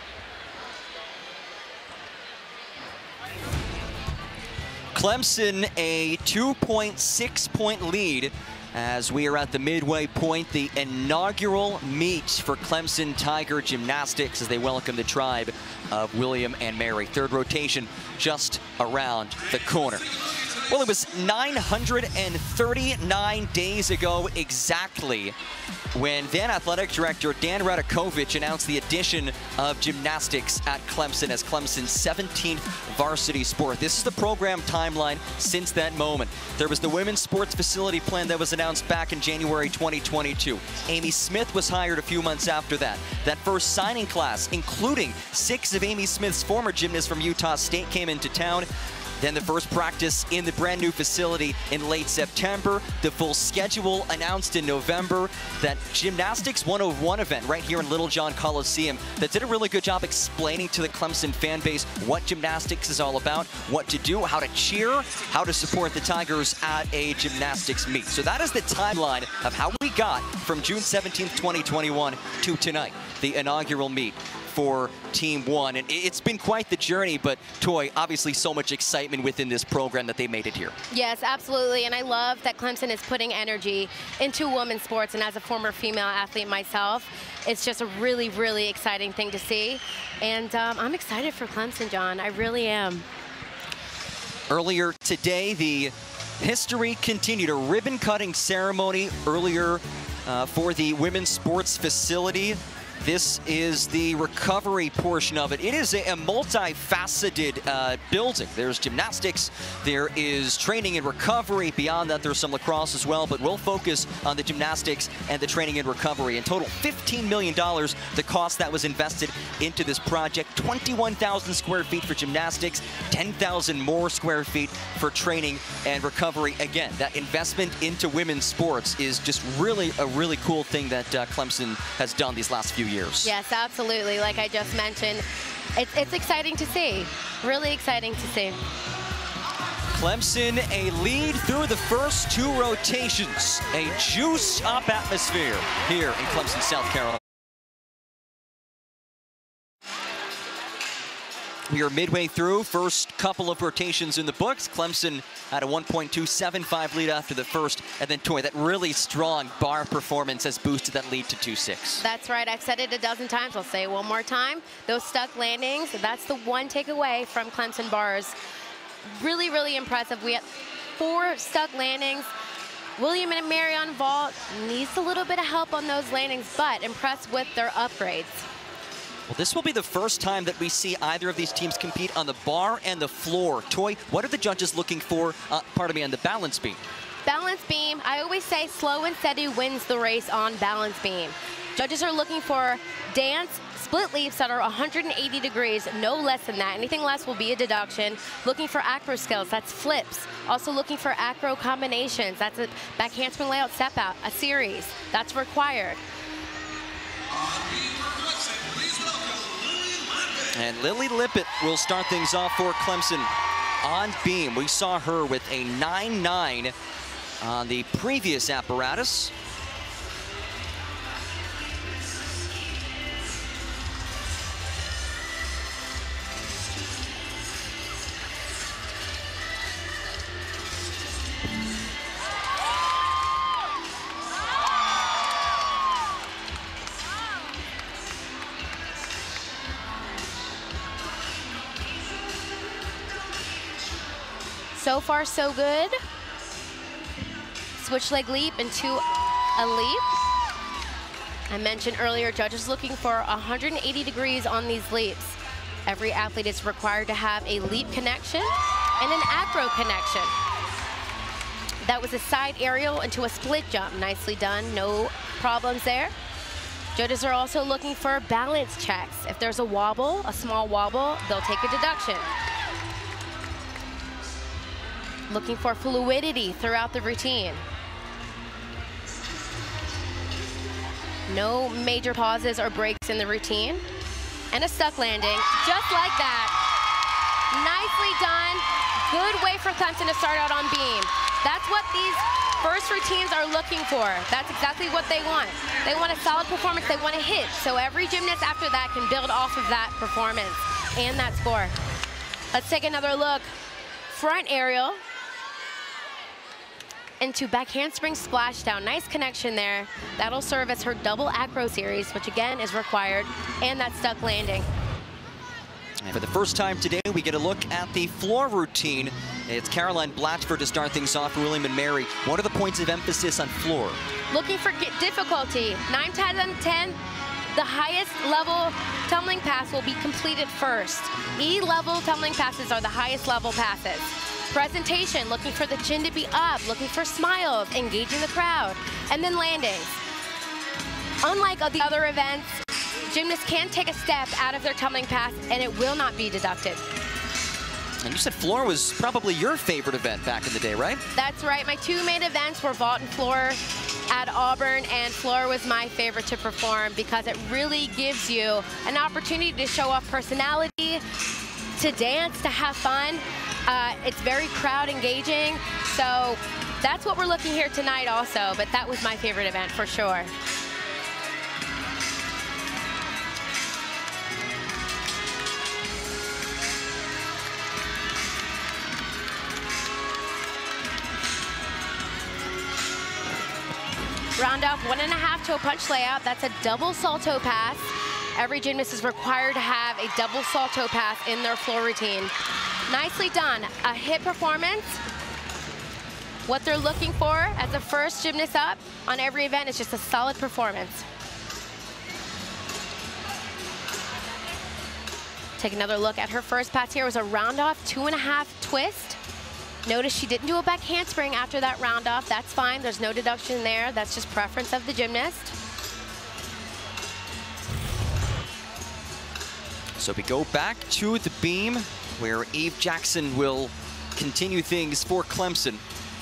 Clemson, a 2.6-point lead as we are at the midway point, the inaugural meet for Clemson Tiger Gymnastics as they welcome the tribe of William and Mary. Third rotation just around the corner. Well, it was 939 days ago exactly when then Athletic Director Dan Radakovich announced the addition of gymnastics at Clemson as Clemson's 17th varsity sport. This is the program timeline since that moment. There was the women's sports facility plan that was announced back in January 2022. Amy Smith was hired a few months after that. That first signing class, including 6 of Amy Smith's former gymnasts from Utah State, came into town. Then the first practice in the brand new facility in late September. The full schedule announced in November. That Gymnastics 101 event right here in Littlejohn Coliseum that did a really good job explaining to the Clemson fan base what gymnastics is all about, what to do, how to cheer, how to support the Tigers at a gymnastics meet. So that is the timeline of how we got from June 17th, 2021 to tonight, the inaugural meet for Team 1. And it's been quite the journey, but Toy, obviously so much excitement within this program that they made it here. Yes, absolutely. And I love that Clemson is putting energy into women's sports. And as a former female athlete myself, it's just a really, really exciting thing to see. And I'm excited for Clemson, John. I really am. Earlier today, the history continued. A ribbon-cutting ceremony earlier for the women's sports facility. This is the recovery portion of it. It is a multifaceted building. There's gymnastics, there is training and recovery. Beyond that, there's some lacrosse as well, but we'll focus on the gymnastics and the training and recovery. In total, $15 million, the cost that was invested into this project. 21,000 square feet for gymnastics, 10,000 more square feet for training and recovery. Again, that investment into women's sports is just really a really cool thing that Clemson has done these last few years. Yes, absolutely. Like I just mentioned, it's exciting to see. Really exciting to see. Clemson, a lead through the first 2 rotations. A juiced-up atmosphere here in Clemson, South Carolina. We are midway through, first couple of rotations in the books. Clemson had a 1.275 lead after the first, and then Toy, that really strong bar performance has boosted that lead to 2-6. That's right. I've said it a dozen times. I'll say it one more time. Those stuck landings, that's the one takeaway from Clemson bars. Really, really impressive. We had 4 stuck landings. William and Mary on vault needs a little bit of help on those landings, but impressed with their upgrades. Well, this will be the first time that we see either of these teams compete on the bar and the floor. Toy, what are the judges looking for, on the balance beam? Balance beam, I always say slow and steady wins the race on balance beam. Judges are looking for dance, split leaps that are 180 degrees, no less than that. Anything less will be a deduction. Looking for acro skills, that's flips. Also looking for acro combinations, that's a back handspring layout step out, a series, that's required. And Lily Lippett will start things off for Clemson on beam. We saw her with a 9.9 on the previous apparatus. So far, so good. Switch leg leap into a leap. I mentioned earlier, judges looking for 180 degrees on these leaps. Every athlete is required to have a leap connection and an acro connection. That was a side aerial into a split jump. Nicely done, no problems there. Judges are also looking for balance checks. If there's a wobble, a small wobble, they'll take a deduction. Looking for fluidity throughout the routine. No major pauses or breaks in the routine. And a stuck landing, just like that. Nicely done. Good way for Clemson to start out on beam. That's what these first routines are looking for. That's exactly what they want. They want a solid performance, they want to hit. So every gymnast after that can build off of that performance and that score. Let's take another look. Front aerial into back handspring splashdown. Nice connection there. That'll serve as her double acro series, which again is required, and that stuck landing. And for the first time today, we get a look at the floor routine. It's Caroline Blatchford to start things off for William & Mary. What are the points of emphasis on floor? Looking for difficulty. 9 times out of 10, the highest level tumbling pass will be completed first. E-level tumbling passes are the highest level passes. Presentation, looking for the chin to be up, looking for smiles, engaging the crowd, and then landings. Unlike the other events, gymnasts can take a step out of their tumbling pass and it will not be deducted. And you said floor was probably your favorite event back in the day, right? That's right. My two main events were vault and floor at Auburn, and floor was my favorite to perform because it really gives you an opportunity to show off personality, to dance, to have fun. It's very crowd engaging, so that's what we're looking here tonight also, but that was my favorite event for sure. Round off 1.5 toe punch layout. That's a double salto pass. Every gymnast is required to have a double salto pass in their floor routine. Nicely done. A hit performance. What they're looking for as the first gymnast up on every event is just a solid performance. Take another look at her first pass here. It was a round off 2.5 twist. Notice she didn't do a back handspring after that round off. That's fine. There's no deduction there. That's just preference of the gymnast. So we go back to the beam where Eve Jackson will continue things for Clemson.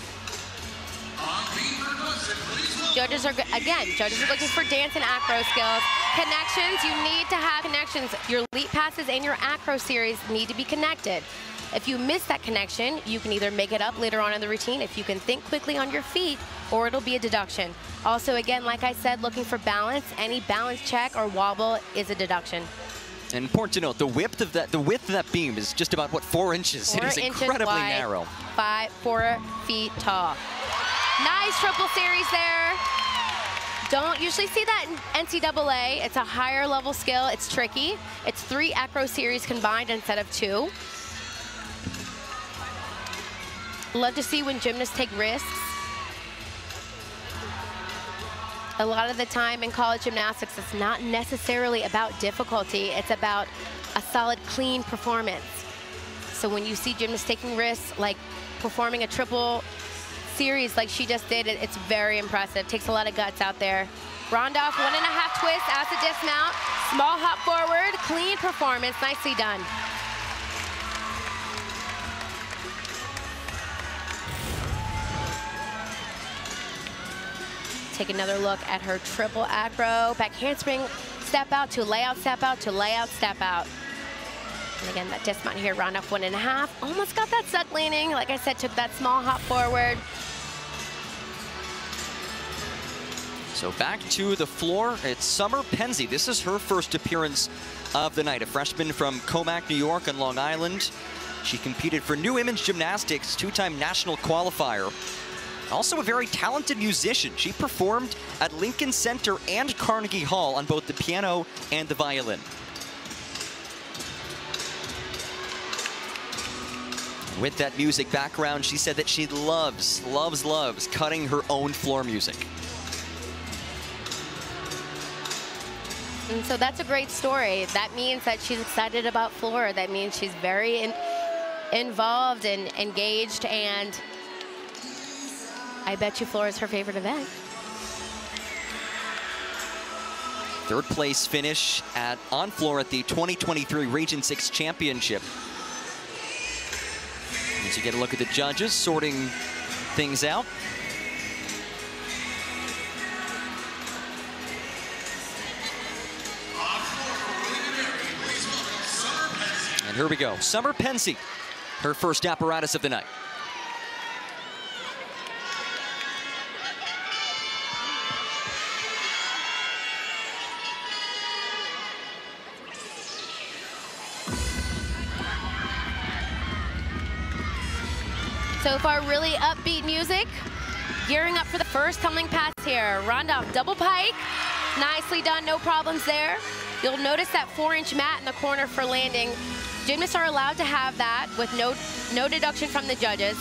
Judges are looking for dance and acro skills. Connections, you need to have connections. Your leap passes and your acro series need to be connected. If you miss that connection, you can either make it up later on in the routine if you can think quickly on your feet, or it'll be a deduction. Also, again, like I said, looking for balance. Any balance check or wobble is a deduction. And important to note, the width of that beam is just about, what, 4 inches? 4 it is inches incredibly wide, narrow. 4 feet tall. Nice triple series there. Don't usually see that in NCAA. It's a higher level skill. It's tricky. It's 3 acro series combined instead of 2. Love to see when gymnasts take risks. a lot of the time in college gymnastics, it's not necessarily about difficulty. It's about a solid, clean performance. So when you see gymnasts taking risks, like performing a triple series like she just did, it's very impressive. Takes a lot of guts out there. Rondoff, 1.5 twist as a dismount. Small hop forward, clean performance, nicely done. Take another look at her triple acro. Back handspring, step out to layout, step out to layout, step out. And again, that dismount here, Rondoff 1.5. Almost got that stuck landing. Like I said, took that small hop forward. So back to the floor, it's Summer Penzie. This is her first appearance of the night, a freshman from Comac, New York on Long Island. She competed for New Image Gymnastics, two-time national qualifier. Also a very talented musician. She performed at Lincoln Center and Carnegie Hall on both the piano and the violin. With that music background, she said that she loves cutting her own floor music. And so that's a great story. That means that she's excited about floor. That means she's very involved and engaged, and I bet you floor is her favorite event. Third place finish on floor at the 2023 Region 6 Championship. As you get a look at the judges sorting things out. And here we go, Summer Penzie, her first apparatus of the night. So far, really upbeat music. Gearing up for the first tumbling pass here. Rondoff, double pike. Nicely done, no problems there. You'll notice that 4-inch mat in the corner for landing. Gymnasts are allowed to have that with no deduction from the judges.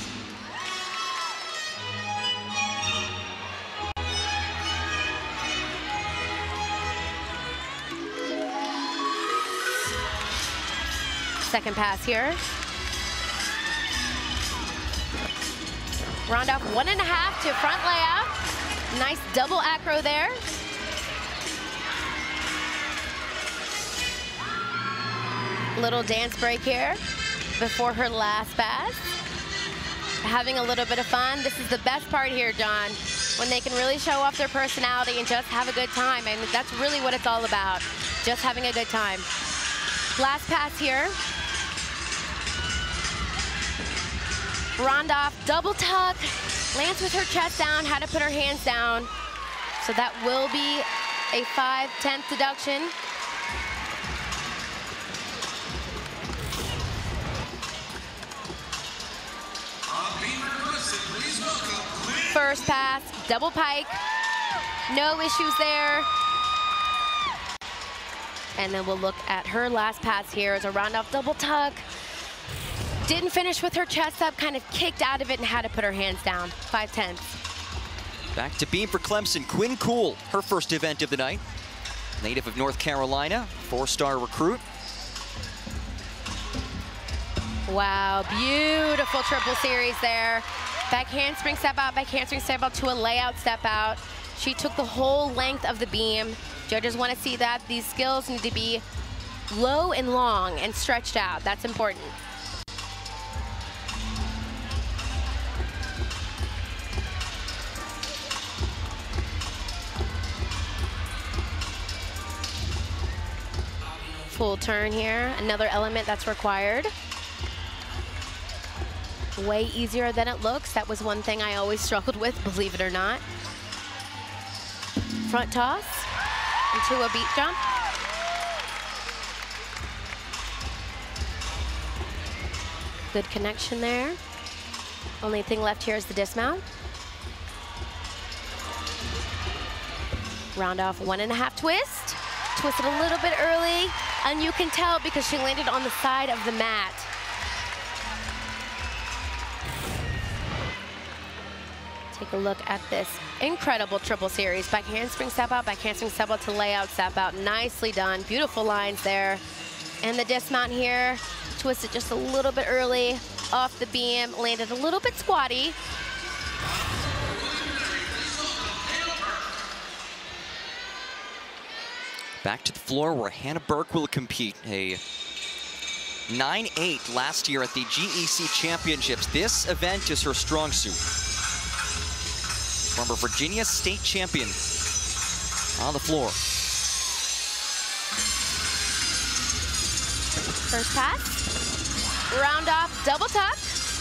Second pass here. Rondoff 1.5 to front layout. Nice double acro there. Little dance break here before her last pass. Having a little bit of fun. This is the best part here, John, when they can really show off their personality and just have a good time. I mean, that's really what it's all about, just having a good time. Last pass here. Rondoff, double tuck, lands with her chest down, had to put her hands down. So that will be a 5/10 deduction. First pass, double pike, no issues there. And then we'll look at her last pass here as a Rondoff double tuck. Didn't finish with her chest up, kind of kicked out of it and had to put her hands down. 5/10. Back to beam for Clemson, Quinn Cool, her first event of the night. Native of North Carolina, 4-star recruit. Wow, beautiful triple series there. Back handspring step out to a layout step out. She took the whole length of the beam. Judges want to see that. These skills need to be low and long and stretched out. That's important. Full turn here, another element that's required. Way easier than it looks. That was one thing I always struggled with, believe it or not. Front toss into a beat jump. Good connection there. Only thing left here is the dismount. Rondoff 1.5 twist. Twisted a little bit early, and you can tell because she landed on the side of the mat. Take a look at this incredible triple series. Back handspring step out to layout step out. Nicely done. Beautiful lines there. And the dismount here, twisted just a little bit early off the beam, landed a little bit squatty. Back to the floor where Hannah Burke will compete. A 9-8 last year at the GEC Championships. This event is her strong suit. Former Virginia State champion on the floor. First pass, round off, double tuck.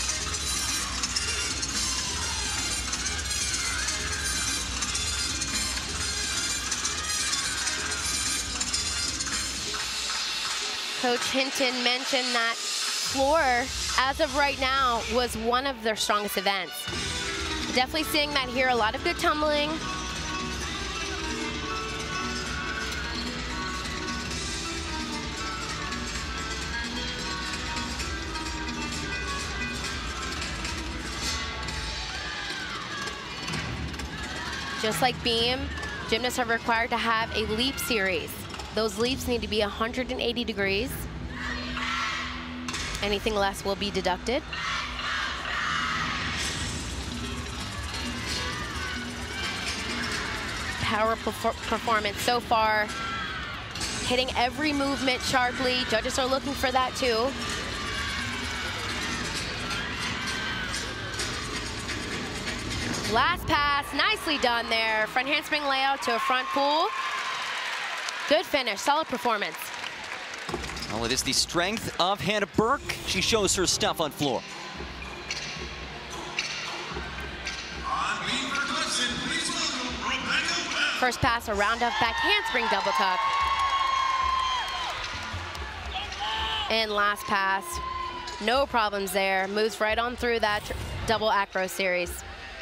Coach Hinton mentioned that floor, as of right now, was one of their strongest events. Definitely seeing that here, a lot of good tumbling. Just like beam, gymnasts are required to have a leap series. Those leaps need to be 180 degrees. Anything less will be deducted. Power performance so far, hitting every movement sharply. Judges are looking for that too. Last pass, nicely done there. Front handspring layout to a front pull. Good finish, solid performance. Well, it is the strength of Hannah Burke. She shows her stuff on floor. First pass, a round off back handspring double tuck. And last pass, no problems there. Moves right on through that double acro series.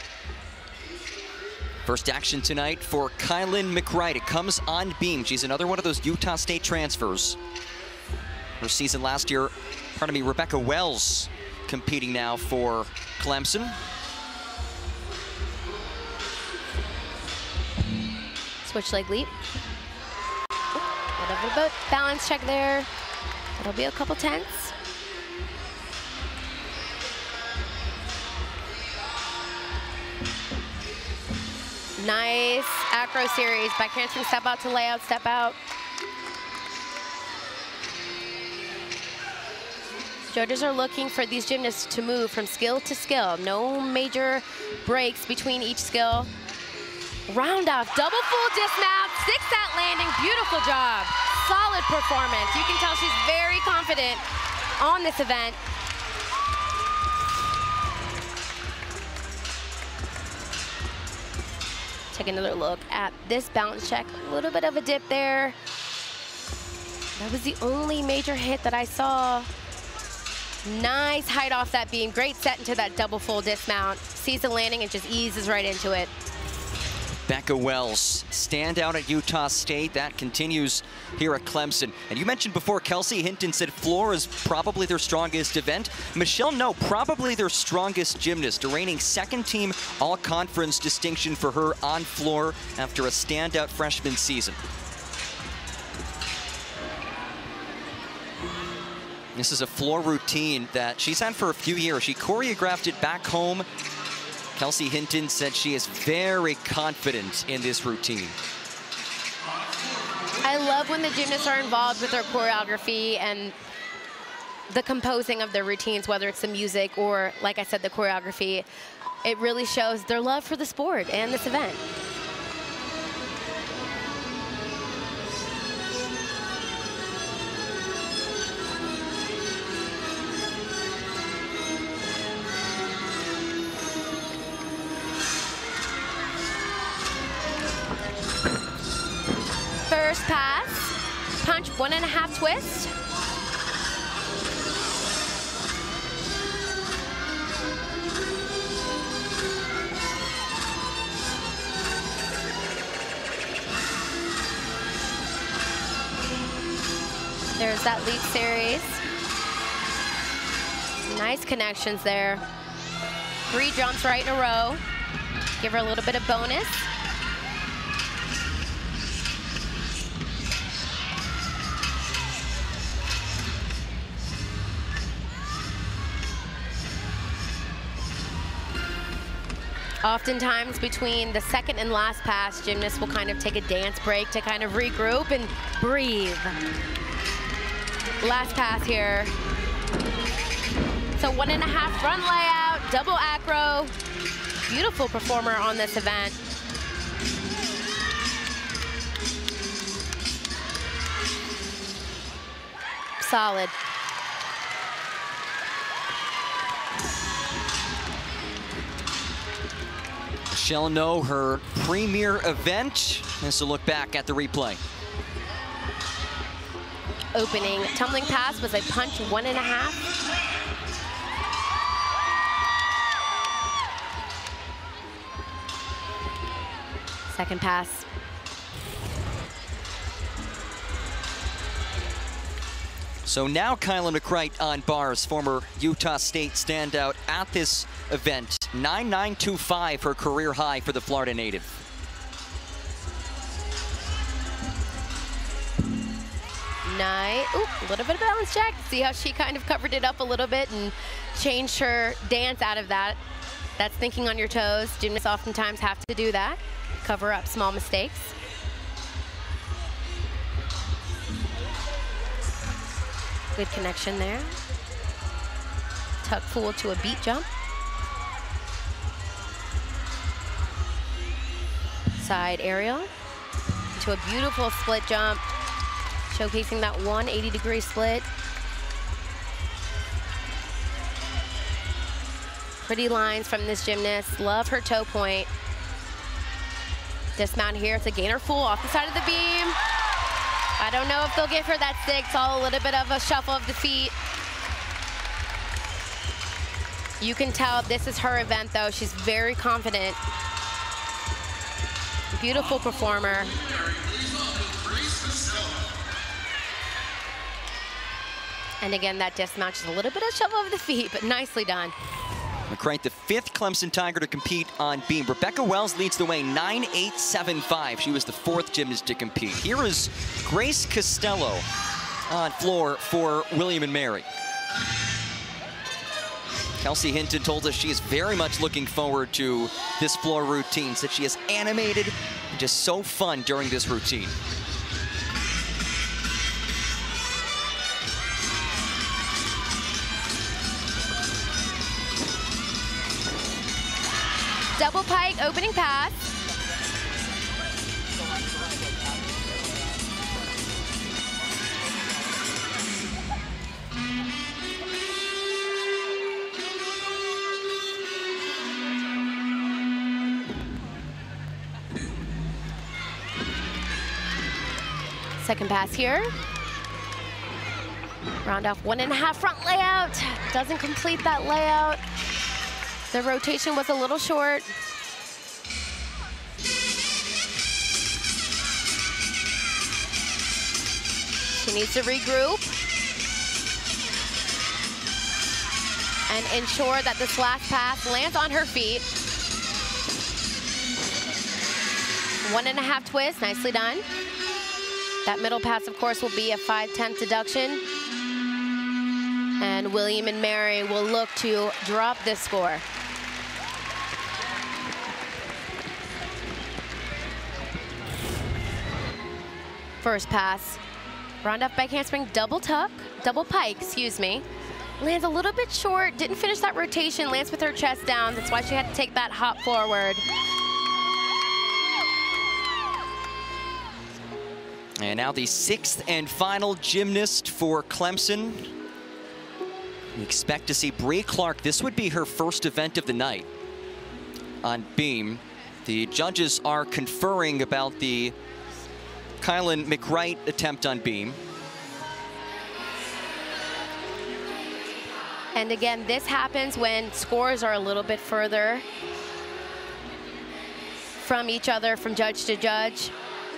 First action tonight for Kylan McWright. It comes on beam. She's another one of those Utah State transfers. Her season last year, Rebecca Wells competing now for Clemson. Switch leg leap. Whatever about balance check there. That'll be a couple tenths. Nice acro series. Back handspring step out to layout, step out. Judges are looking for these gymnasts to move from skill to skill. No major breaks between each skill. Round off, double full dismount, sticks that landing, beautiful job. Solid performance. You can tell she's very confident on this event. Take another look at this balance check. A little bit of a dip there. That was the only major hit that I saw. Nice height off that beam. Great set into that double full dismount. Sees the landing and just eases right into it. Becca Wells, standout at Utah State. That continues here at Clemson. And you mentioned before, Kelsey Hinton said floor is probably their strongest event. Michelle, no, probably their strongest gymnast, a reigning second-team all-conference distinction for her on floor after a standout freshman season. This is a floor routine that she's had for a few years. She choreographed it back home. Kelsey Hinton said she is very confident in this routine. I love when the gymnasts are involved with their choreography and the composing of their routines, whether it's the music or, like I said, the choreography. It really shows their love for the sport and this event. First pass, punch 1.5 twist. There's that leap series. Nice connections there. 3 jumps right in a row. Give her a little bit of bonus. Oftentimes between the second and last pass, gymnasts will kind of take a dance break to kind of regroup and breathe. Last pass here. So 1.5 front layout, double acro. Beautiful performer on this event. Solid. She'll know her premier event. This will look back at the replay. Opening tumbling pass was a punch 1.5. Second pass. So now Kyla McCreight on bars, former Utah State standout at this event. 9.925, her career high for the Florida native. Nice. Ooh, a little bit of balance check. See how she kind of covered it up a little bit and changed her dance out of that. That's thinking on your toes. Gymnasts oftentimes have to do that. Cover up small mistakes. Good connection there. Tuck full to a beat jump. Side aerial to a beautiful split jump, showcasing that 180-degree split. Pretty lines from this gymnast. Love her toe point. Dismount here. It's a gainer full off the side of the beam. I don't know if they'll give her that stick. It's all a little bit of a shuffle of the feet. You can tell this is her event, though. She's very confident. Beautiful performer. And again, that dismount, just a little bit of shuffle of the feet, but nicely done. McCreight, the 5th Clemson Tiger to compete on beam. Rebecca Wells leads the way, 9.875. She was the 4th gymnast to compete. Here is Grace Costello on floor for William and Mary. Kelsey Hinton told us she is very much looking forward to this floor routine, that she is animated and just so fun during this routine. Double pike opening pass. Second pass here. Round off 1.5 front layout. Doesn't complete that layout. The rotation was a little short. She needs to regroup and ensure that this last pass lands on her feet. 1.5 twist, nicely done. That middle pass, of course, will be a 5/10 deduction. And William and Mary will look to drop this score. First pass, round off back handspring, double pike, excuse me. Lands a little bit short, didn't finish that rotation, lands with her chest down. That's why she had to take that hop forward. And now the 6th and final gymnast for Clemson. We expect to see Bree Clark. This would be her first event of the night on beam. The judges are conferring about the Kyla McCreight attempt on beam. And again, this happens when scores are a little bit further from each other, from judge to judge.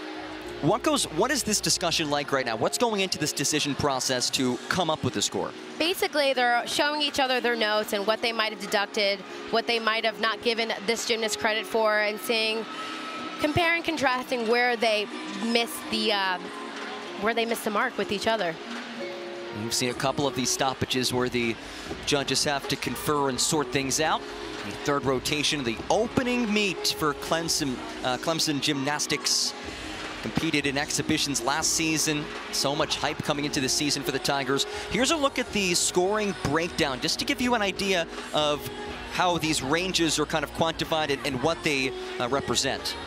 What is this discussion like right now? What's going into this decision process to come up with the score? basically they're showing each other their notes and what they might have deducted, what they might have not given this gymnast credit for, and seeing, comparing, contrasting where they missed the mark with each other. We've seen a couple of these stoppages where the judges have to confer and sort things out. The third rotation, the opening meet for Clemson Gymnastics. Competed in exhibitions last season. So much hype coming into the season for the Tigers. Here's a look at the scoring breakdown, just to give you an idea of how these ranges are kind of quantified and what they represent.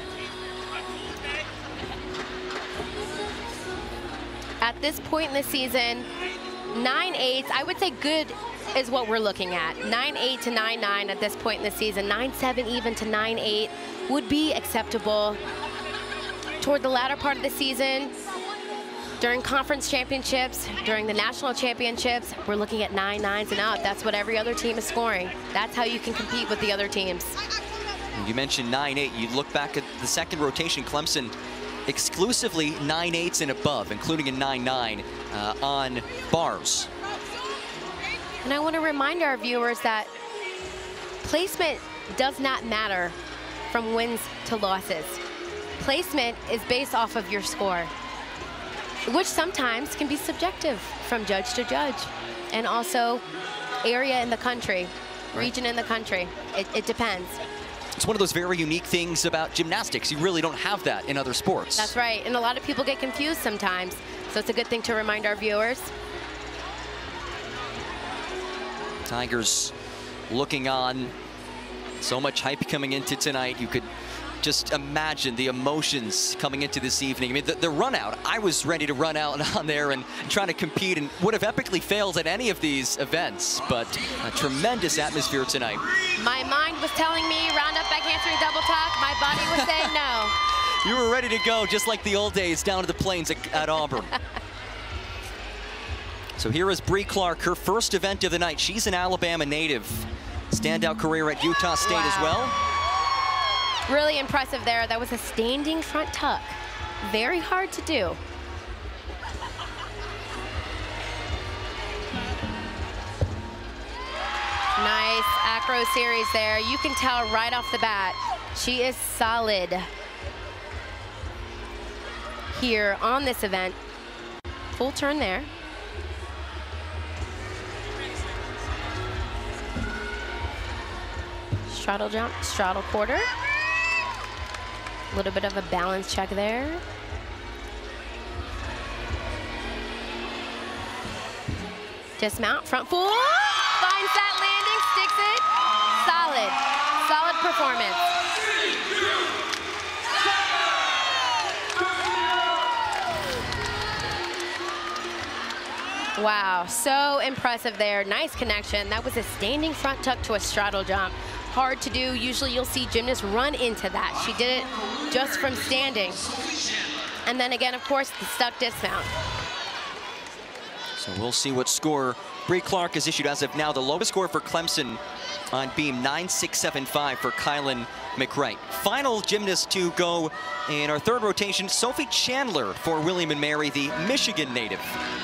At this point in the season, 9-8, I would say good is what we're looking at. 9-8 to 9-9 at this point in the season. 9-7 even to 9-8 would be acceptable. Toward the latter part of the season, during conference championships, during the national championships, we're looking at 9-9s and up. That's what every other team is scoring. That's how you can compete with the other teams. You mentioned 9-8. You look back at the second rotation, Clemson exclusively 9-8s and above, including a 9-9 on bars. And I want to remind our viewers that placement does not matter from wins to losses. Placement is based off of your score, which sometimes can be subjective from judge to judge, and also area in the country, region in the country. It depends. It's one of those very unique things about gymnastics. You really don't have that in other sports. That's right, and a lot of people get confused sometimes, so it's a good thing to remind our viewers. Tigers looking on. So much hype coming into tonight. You could just imagine the emotions coming into this evening. I mean, the run out, I was ready to run out on there and trying to compete, and would have epically failed at any of these events, but a tremendous atmosphere tonight. My mind was telling me round up, back handspring, double tuck. My body was saying no. You were ready to go, just like the old days down to the plains at Auburn. So here is Bree Clark, her first event of the night. She's an Alabama native. Standout career at Utah State as well. Really impressive there. That was a standing front tuck. Very hard to do. Nice acro series there. You can tell right off the bat, she is solid here on this event. Full turn there. Straddle jump, straddle quarter. A little bit of a balance check there. Dismount, front full. Finds that landing, sticks it. Solid, solid performance. Wow, so impressive there. Nice connection. That was a standing front tuck to a straddle jump. Hard to do. Usually you'll see gymnasts run into that. She did it just from standing. And then again, of course, the stuck dismount. So we'll see what score Bree Clark has issued as of now. The lowest score for Clemson on beam, 9.675 for Kylan McWright. Final gymnast to go in our third rotation, Sophie Chandler for William & Mary, the Michigan native.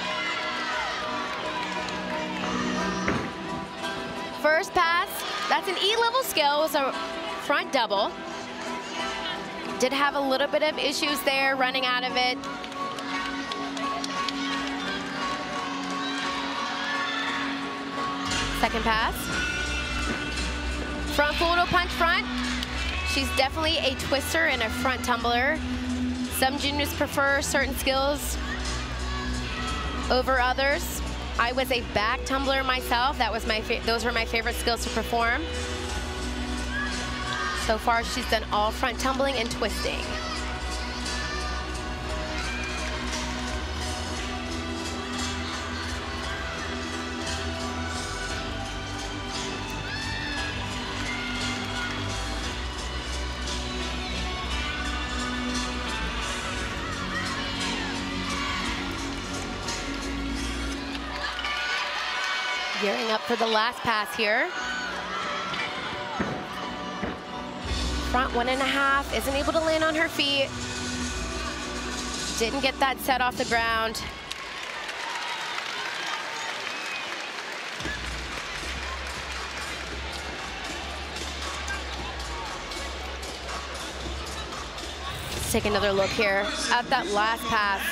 First pass, that's an E-level skill. It was a front double. Did have a little bit of issues there running out of it. Second pass. Front full to punch front. She's definitely a twister and a front tumbler. Some gymnasts prefer certain skills over others. I was a back tumbler myself. That was those were my favorite skills to perform. So far, she's done all front tumbling and twisting. Gearing up for the last pass here. Front 1.5, isn't able to land on her feet. Didn't get that set off the ground. take another look here at that last pass.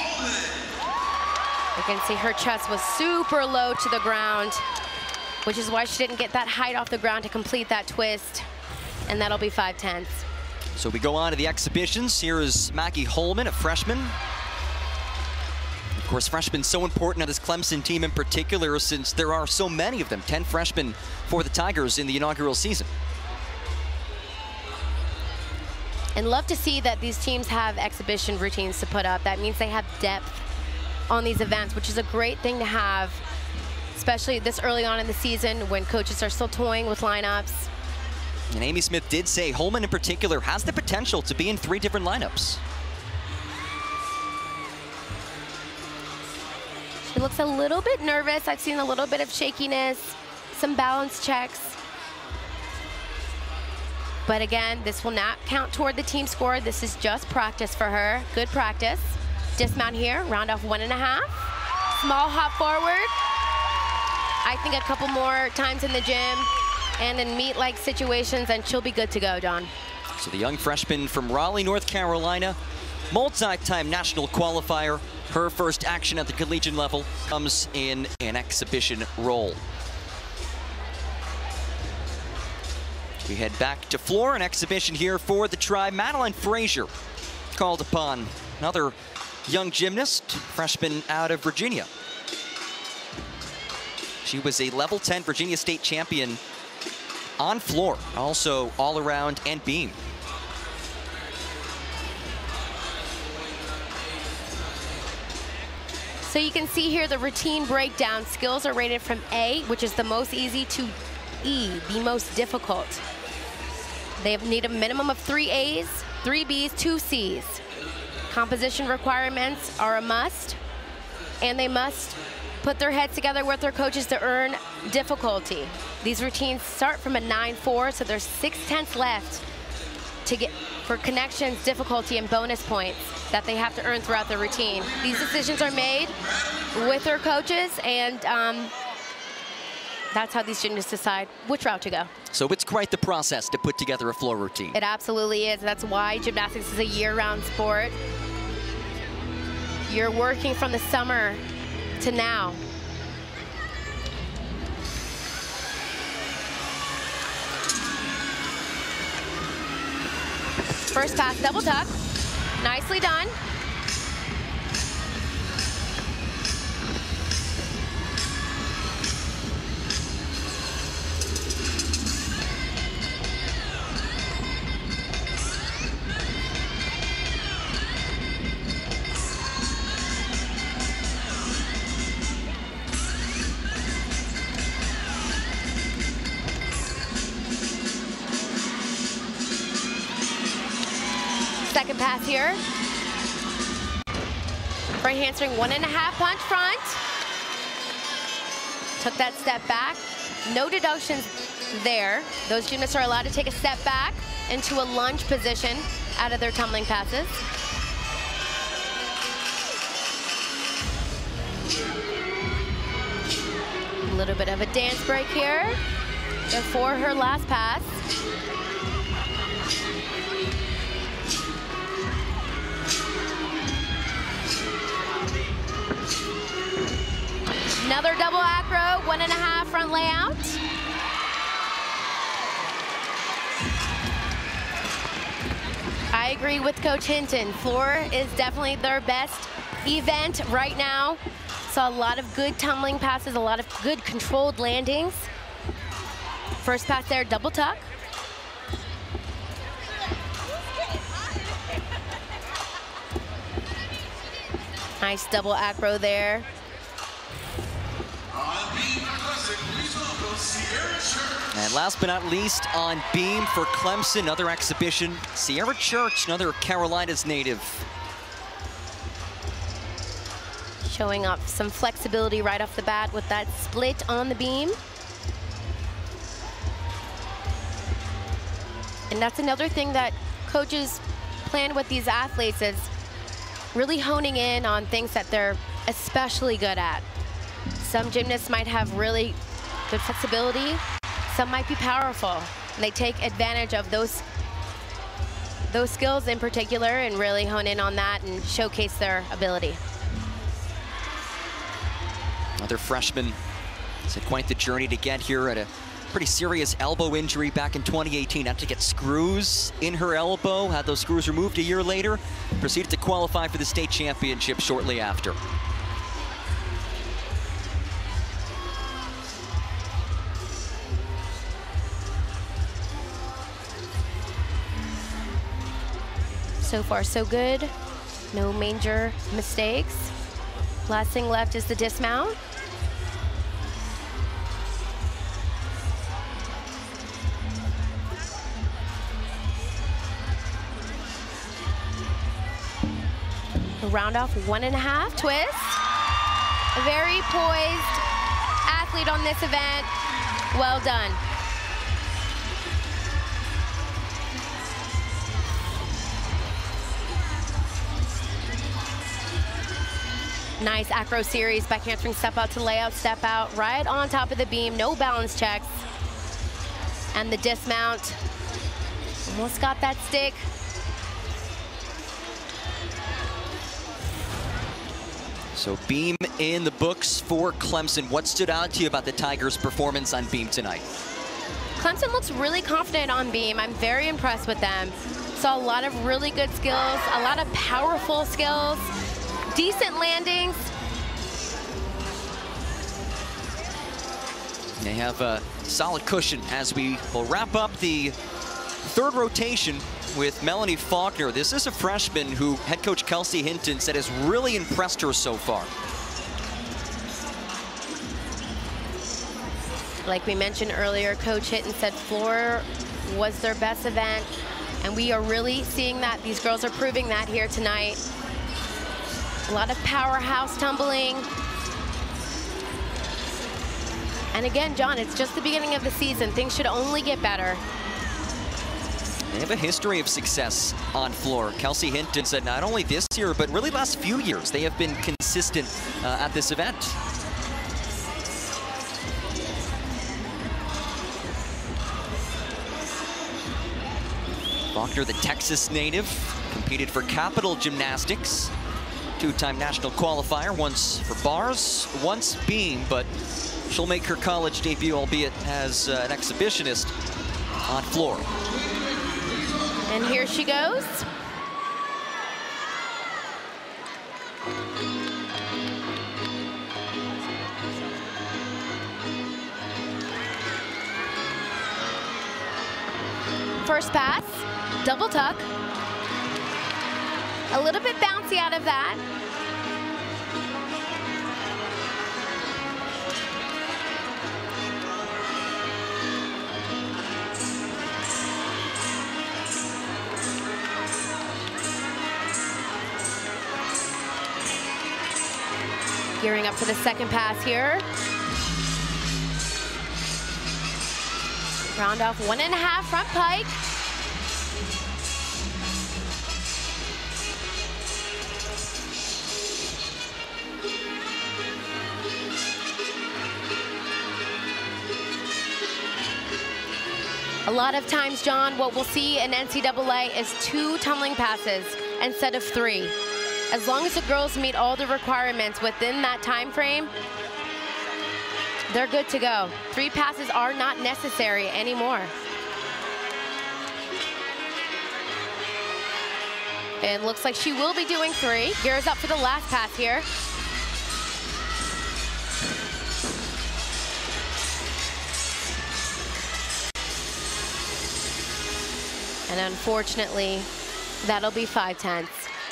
You can see her chest was super low to the ground, which is why she didn't get that height off the ground to complete that twist. And that'll be 5/10. So we go on to the exhibitions. Here is Maggie Holman, a freshman. Of course, freshmen so important on this Clemson team in particular, since there are so many of them, 10 freshmen for the Tigers in the inaugural season. And love to see that these teams have exhibition routines to put up. That means they have depth on these events, which is a great thing to have, especially this early on in the season when coaches are still toying with lineups. And Amy Smith did say Holman in particular has the potential to be in 3 different lineups. She looks a little bit nervous. I've seen a little bit of shakiness, some balance checks. But again, this will not count toward the team score. This is just practice for her. Good practice. Dismount here, round off 1.5. Small hop forward. I think a couple more times in the gym and in meet-like situations, and she'll be good to go, John. So the young freshman from Raleigh, North Carolina, multi-time national qualifier. Her first action at the collegiate level comes in an exhibition role. We head back to floor, an exhibition here for the Tribe. Madeline Frazier called upon, another young gymnast, freshman out of Virginia. She was a level 10 Virginia State champion on floor, also all around and beam. So you can see here the routine breakdown. Skills are rated from A, which is the most easy, to E, the most difficult. They need a minimum of 3 A's, 3 B's, 2 C's. Composition requirements are a must, and they must put their heads together with their coaches to earn difficulty. These routines start from a 9-4, so there's 6/10 left to get for connections, difficulty, and bonus points that they have to earn throughout the routine. These decisions are made with their coaches, and that's how these gymnasts decide which route to go. So it's quite the process to put together a floor routine. It absolutely is. That's why gymnastics is a year-round sport. You're working from the summer to now. First pass, double tuck. Nicely done. Second pass here. Right handstring, 1.5 punch front. Took that step back. No deductions there. Those gymnasts are allowed to take a step back into a lunge position out of their tumbling passes. A little bit of a dance break here before her last pass. Another double acro, 1.5 front layout. I agree with Coach Hinton. Floor is definitely their best event right now. Saw a lot of good tumbling passes, a lot of good controlled landings. First pass there, double tuck. Nice double acro there. And last but not least, on beam for Clemson, another exhibition. Sierra Church, another Carolinas native. Showing off some flexibility right off the bat with that split on the beam. And that's another thing that coaches plan with these athletes, is really honing in on things that they're especially good at. Some gymnasts might have really good flexibility. Some might be powerful. And they take advantage of those those skills in particular and really hone in on that and showcase their ability. Another freshman. It's had quite the journey to get here at a pretty serious elbow injury back in 2018. Had to get screws in her elbow, had those screws removed a year later, proceeded to qualify for the state championship shortly after. So far, so good. No major mistakes. Last thing left is the dismount. Round off 1.5 twist. A very poised athlete on this event. Well done. Nice acro series, back handspring step out to layout, step out, right on top of the beam, no balance checks. And the dismount, almost got that stick. So beam in the books for Clemson. What stood out to you about the Tigers' performance on beam tonight? Clemson looks really confident on beam. I'm very impressed with them. Saw a lot of really good skills, a lot of powerful skills, decent landings. They have a solid cushion as we will wrap up the third rotation with Melanie Faulkner. This is a freshman who head coach Kelsey Hinton said has really impressed her so far. Like we mentioned earlier, Coach Hinton said floor was their best event, and we are really seeing that. These girls are proving that here tonight. A lot of powerhouse tumbling. And again, John, it's just the beginning of the season. Things should only get better. They have a history of success on floor. Kelsey Hinton said not only this year, but really last few years, they have been consistent at this event. Faulkner, the Texas native, competed for Capital Gymnastics. Two-time national qualifier, once for bars, once beam, but she'll make her college debut, albeit as an exhibitionist on floor. And here she goes. First pass, double tuck. A little bit bouncy out of that. Gearing up for the second pass here. Round off 1.5 front pike. A lot of times, John, what we'll see in NCAA is 2 tumbling passes instead of 3. As long as the girls meet all the requirements within that time frame, they're good to go. 3 passes are not necessary anymore. It looks like she will be doing 3. Gears up for the last pass here. And unfortunately, that'll be 5/10.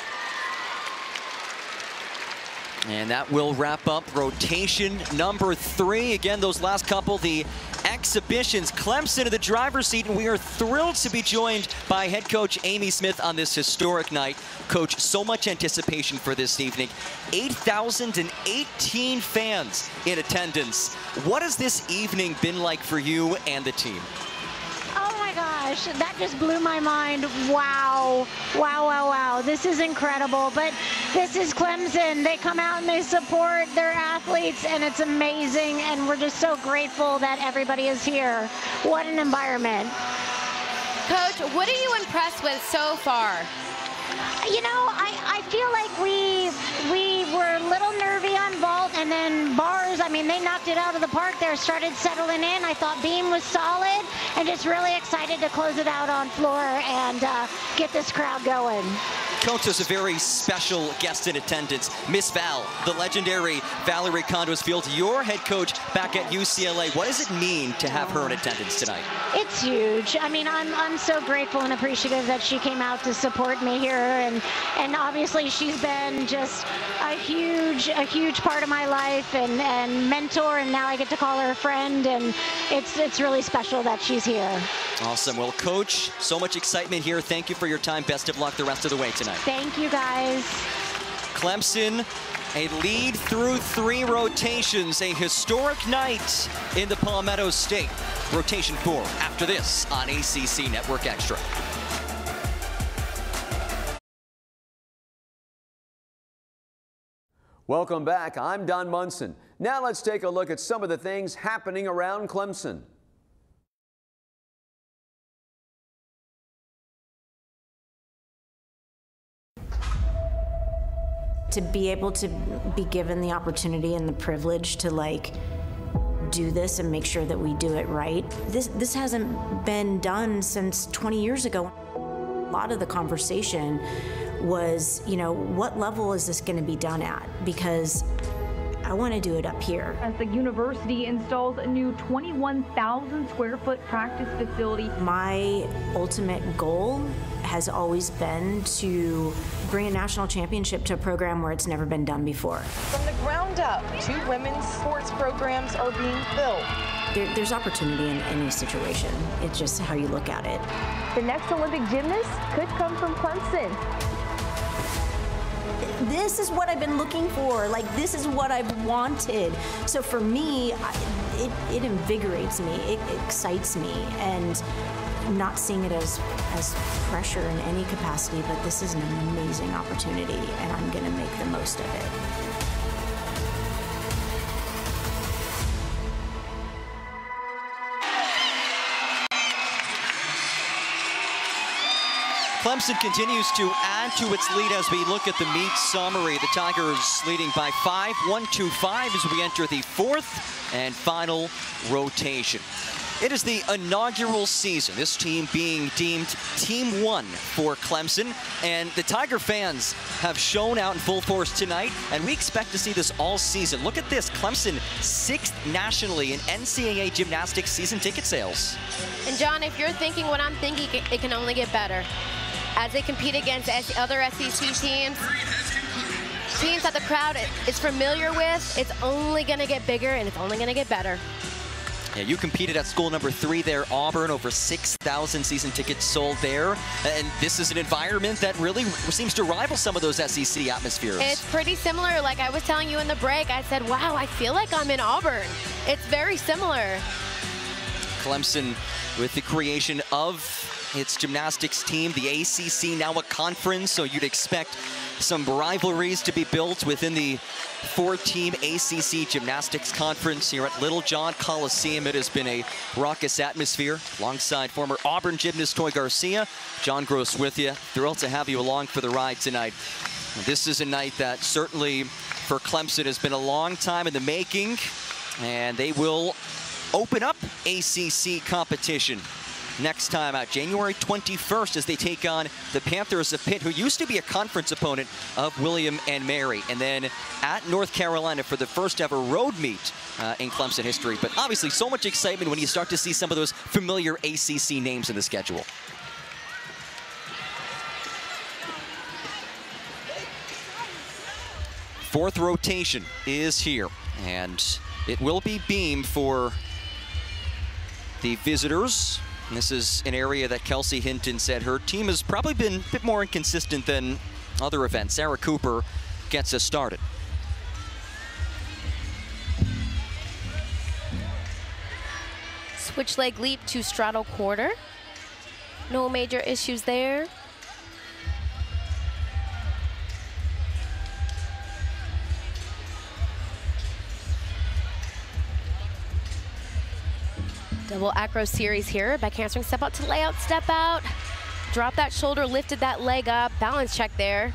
And that will wrap up rotation number 3. Again, those last couple, the exhibitions. Clemson in the driver's seat, and we are thrilled to be joined by head coach Amy Smith on this historic night. Coach, so much anticipation for this evening. 8,018 fans in attendance. What has this evening been like for you and the team? Oh my gosh, that just blew my mind. Wow, wow, wow, wow. This is incredible, but this is Clemson. They come out and they support their athletes, and it's amazing, and we're just so grateful that everybody is here. What an environment. Coach, what are you impressed with so far? You know, I feel like we were a little nervy on vault, and then bars, I mean, they knocked it out of the park there, started settling in. I thought beam was solid, and just really excited to close it out on floor and get this crowd going. Coach, there's a very special guest in attendance, Miss Val, the legendary Valerie Condos-Field, your head coach back at UCLA. What does it mean to have her in attendance tonight? It's huge. I mean, I'm so grateful and appreciative that she came out to support me here, and obviously she's been just a huge part of my life and mentor, and now I get to call her a friend, and it's really special that she's here. Awesome. Well, Coach, so much excitement here. Thank you for your time. Best of luck the rest of the way tonight. Thank you, guys. Clemson, a lead through 3 rotations, a historic night in the Palmetto State. Rotation 4 after this on ACC Network Extra. Welcome back. I'm Don Munson. Now let's take a look at some of the things happening around Clemson. To be able to be given the opportunity and the privilege to like do this and make sure that we do it right. This hasn't been done since 20 years ago. A lot of the conversation was, you know, what level is this going to be done at? Because I want to do it up here. As the university installs a new 21,000 square foot practice facility. My ultimate goal has always been to bring a national championship to a program where it's never been done before. From the ground up, 2 women's sports programs are being built. There's opportunity in any situation. It's just how you look at it. The next Olympic gymnast could come from Clemson. This is what I've been looking for. Like, this is what I've wanted. So for me, it invigorates me. It excites me. And I'm not seeing it as pressure in any capacity, but this is an amazing opportunity, and I'm going to make the most of it. Clemson continues to add to its lead as we look at the meet summary. The Tigers leading by 5, 1-2-5 as we enter the 4th and final rotation. It is the inaugural season, this team being deemed Team 1 for Clemson, and the Tiger fans have shown out in full force tonight, and we expect to see this all season. Look at this, Clemson 6th nationally in NCAA Gymnastics season ticket sales. And John, if you're thinking what I'm thinking, it can only get better. As they compete against other SEC teams that the crowd is familiar with, it's only going to get bigger and it's only going to get better. Yeah, you competed at school number 3 there, Auburn, over 6,000 season tickets sold there. And this is an environment that really seems to rival some of those SEC atmospheres. It's pretty similar. Like I was telling you in the break, I said, wow, I feel like I'm in Auburn. It's very similar. Clemson with the creation of its gymnastics team, the ACC now a conference, so you'd expect some rivalries to be built within the 4-team ACC Gymnastics Conference here at Little John Coliseum. It has been a raucous atmosphere alongside former Auburn gymnast Toy Garcia. John Gross with you. Thrilled to have you along for the ride tonight. This is a night that certainly for Clemson has been a long time in the making, and they will open up ACC competition next time out, January 21st, as they take on the Panthers of Pitt, who used to be a conference opponent of William and Mary. And then at North Carolina for the first ever road meet in Clemson history. But obviously so much excitement when you start to see some of those familiar ACC names in the schedule. Fourth rotation is here, and it will be beam for the visitors. And this is an area that Kelsey Hinton said her team has probably been a bit more inconsistent than other events. Sarah Cooper gets us started. Switch leg leap to straddle quarter. No major issues there. Double acro series here. Back handspring step out to layout, step out. Dropped that shoulder, lifted that leg up. Balance check there.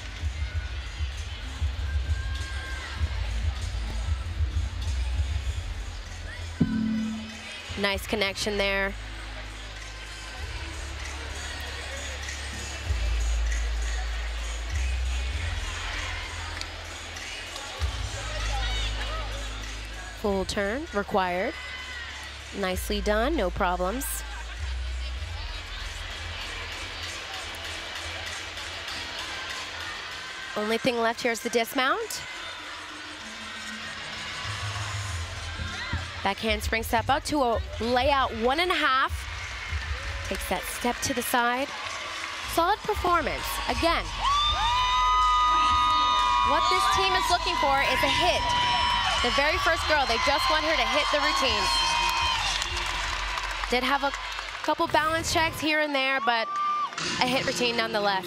Nice connection there. Full turn required. Nicely done, no problems. Only thing left here is the dismount. Back handspring step out to a layout 1.5. Takes that step to the side. Solid performance. Again, what this team is looking for is a hit. The very first girl, they just want her to hit the routine. Did have a couple balance checks here and there, but a hit routine nonetheless.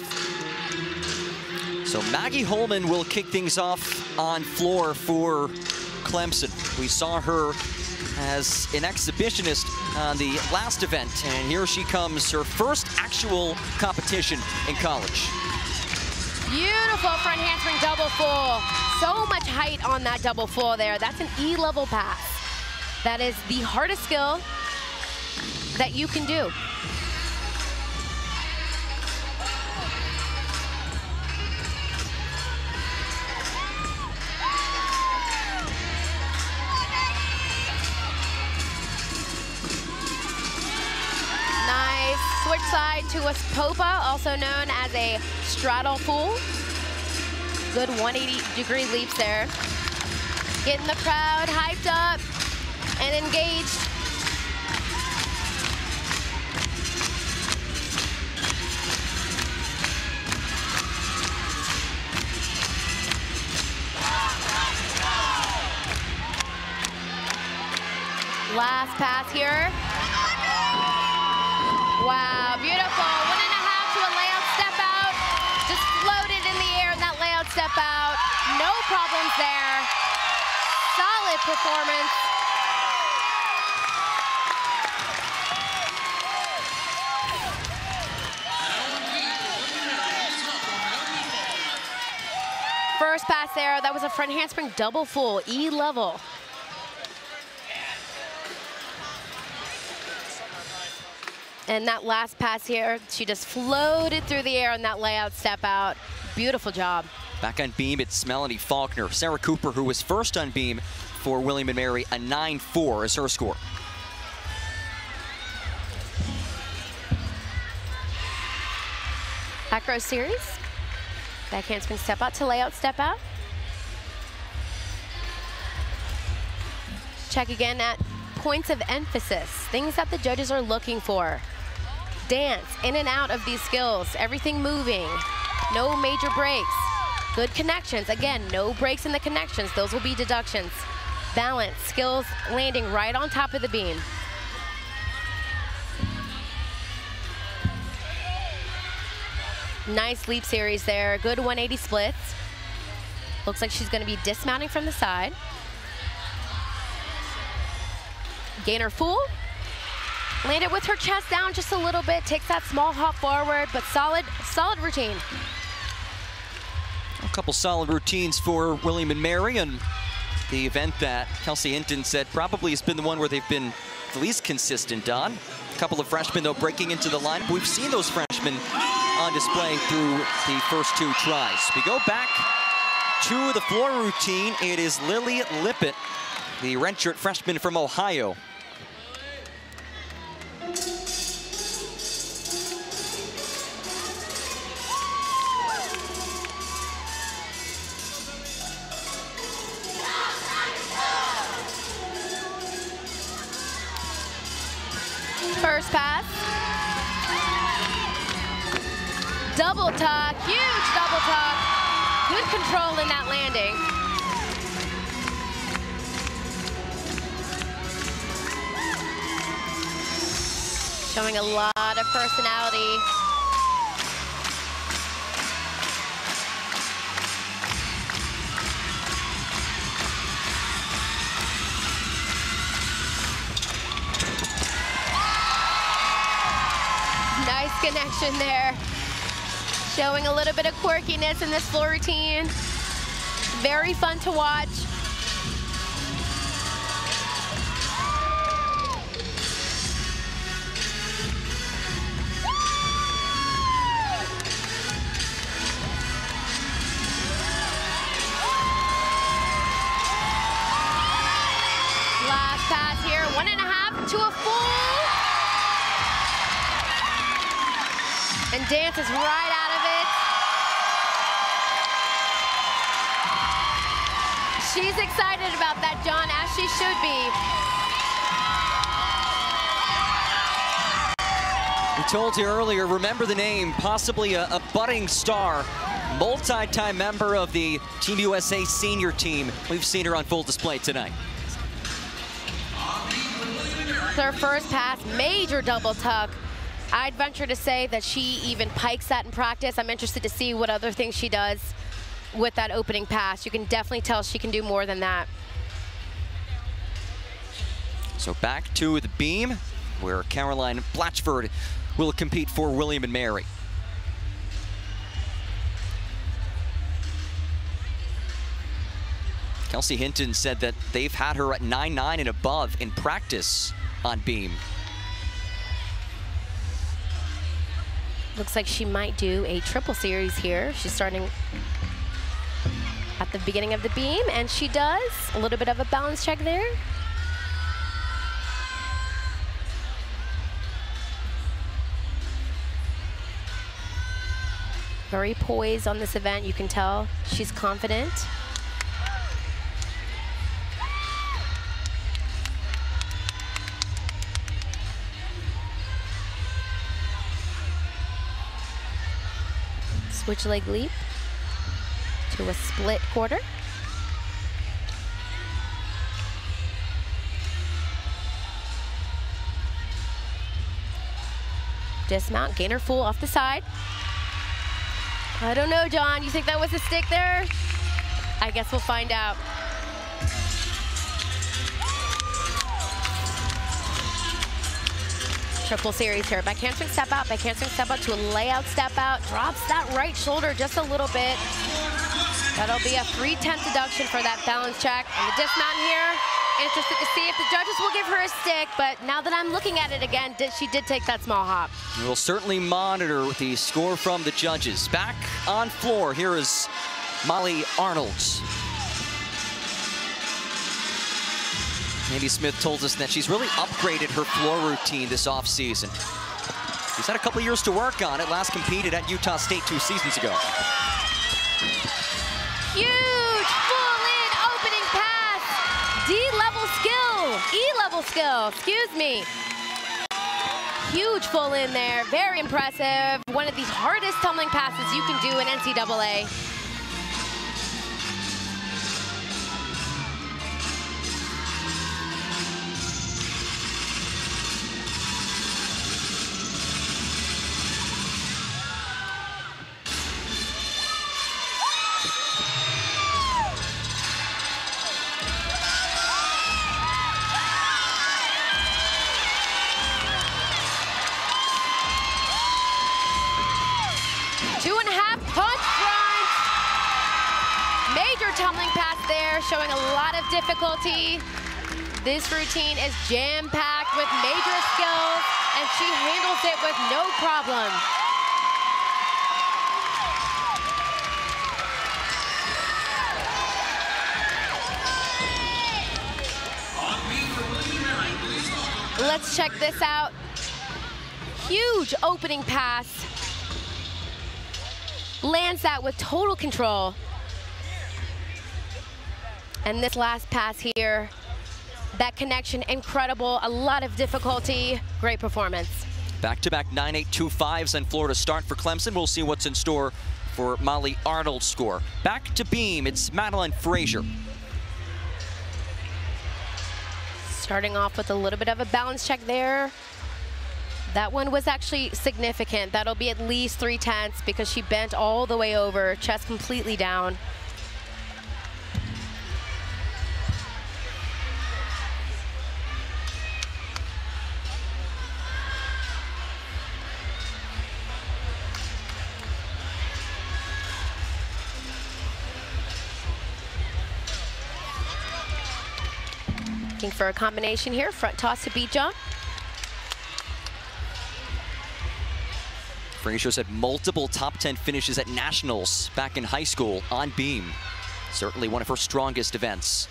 So Maggie Holman will kick things off on floor for Clemson. We saw her as an exhibitionist on the last event, and here she comes, her first actual competition in college. Beautiful front handspring double full. So much height on that double full there. That's an E-level pass. That is the hardest skill that you can do. Nice switch side to a popa, also known as a straddle full. Good 180-degree leaps there. Getting the crowd hyped up and engaged. Last pass here. Wow, beautiful. 1.5 to a layout step out. Just floated in the air in that layout step out. No problems there. Solid performance. First pass there, that was a front handspring double full, E-level. And that last pass here, she just floated through the air on that layout step out. Beautiful job. Back on beam, it's Melanie Faulkner. Sarah Cooper, who was first on beam for William & Mary, a 9.4 is her score. Back row series. Back handspring step out to layout step out. Check again at points of emphasis, things that the judges are looking for. Dance in and out of these skills, everything moving, no major breaks. Good connections, again, no breaks in the connections, those will be deductions. Balance, skills landing right on top of the beam. Nice leap series there, good 180 splits. Looks like she's gonna be dismounting from the side. Gainer full. Landed with her chest down just a little bit, takes that small hop forward, but solid routine. A couple solid routines for William & Mary, and the event that Kelsey Hinton said probably has been the one where they've been the least consistent on. A couple of freshmen, though, breaking into the line. We've seen those freshmen on display through the first 2 tries. We go back to the floor routine. It is Lily Lippett, the redshirt freshman from Ohio. First pass. Double tuck, huge double tuck. Good control in that landing. Showing a lot of personality. Nice connection there. Showing a little bit of quirkiness in this floor routine. Very fun to watch. Last pass here, 1.5 to a full. And dances right out of it. She's excited about that, John, as she should be. We told you earlier, remember the name, possibly a budding star, multi-time member of the Team USA senior team. We've seen her on full display tonight. Her first pass, major double tuck. I'd venture to say that she even pikes that in practice. I'm interested to see what other things she does with that opening pass. You can definitely tell she can do more than that. So back to the beam, where Caroline Blatchford will compete for William and Mary. Kelsey Hinton said that they've had her at 9.9 and above in practice on beam. Looks like she might do a triple series here. She's starting at the beginning of the beam, and she does. A little bit of a balance check there. Very poised on this event, you can tell. She's confident. Switch leg leap to a split quarter. Dismount, gainer full off the side. I don't know, John, you think that was a stick there? I guess we'll find out. Triple series here. Back handspring step out to a layout step out. Drops that right shoulder just a little bit. That'll be a 3/10 deduction for that balance check. And the dismount here, interested to see if the judges will give her a stick, but now that I'm looking at it again, she did take that small hop. We'll certainly monitor the score from the judges. Back on floor, here is Molly Arnold. Andy Smith told us that she's really upgraded her floor routine this offseason. She's had a couple years to work on it. Last competed at Utah State 2 seasons ago. Huge full-in opening pass. D-level skill, E-level skill, excuse me. Huge full-in there, very impressive. One of the hardest tumbling passes you can do in NCAA. Tumbling pass there, showing a lot of difficulty. This routine is jam-packed with major skills, and she handles it with no problem. Let's check this out. Huge opening pass. Lands that with total control. And this last pass here, that connection, incredible, a lot of difficulty, great performance. Back-to-back 9.825s on Florida start for Clemson. We'll see what's in store for Molly Arnold's score. Back to beam, it's Madeline Frazier. Starting off with a little bit of a balance check there. That one was actually significant. That'll be at least 3/10 because she bent all the way over, chest completely down. Looking for a combination here, front toss to beat jump. Frazier's had multiple top 10 finishes at nationals back in high school on beam. Certainly one of her strongest events.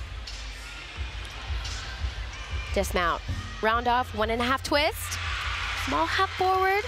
Dismount. Round off, 1.5 twist. Small hop forward.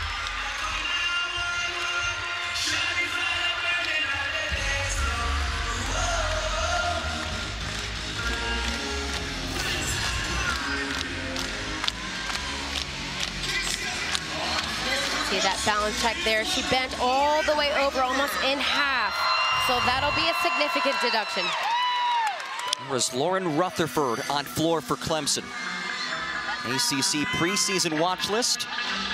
See that balance check there. She bent all the way over, almost in half. So that'll be a significant deduction. Was Lauren Rutherford on floor for Clemson. ACC preseason watch list.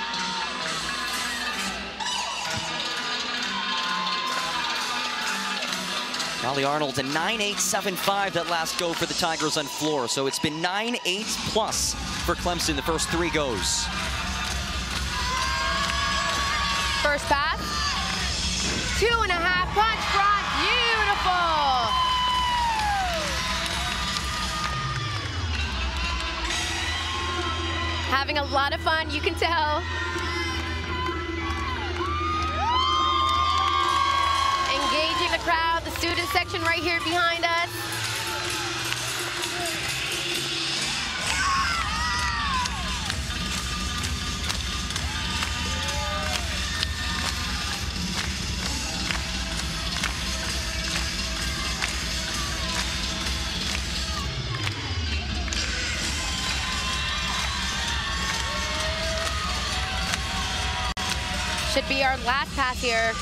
Molly Arnold, a 9.875 that last go for the Tigers on floor. So it's been 9.8 plus for Clemson the first 3 goes. First pass. 2.5 punch front. Beautiful. Having a lot of fun, you can tell. Engaging the crowd, the student section right here behind us. Should be our last pass here.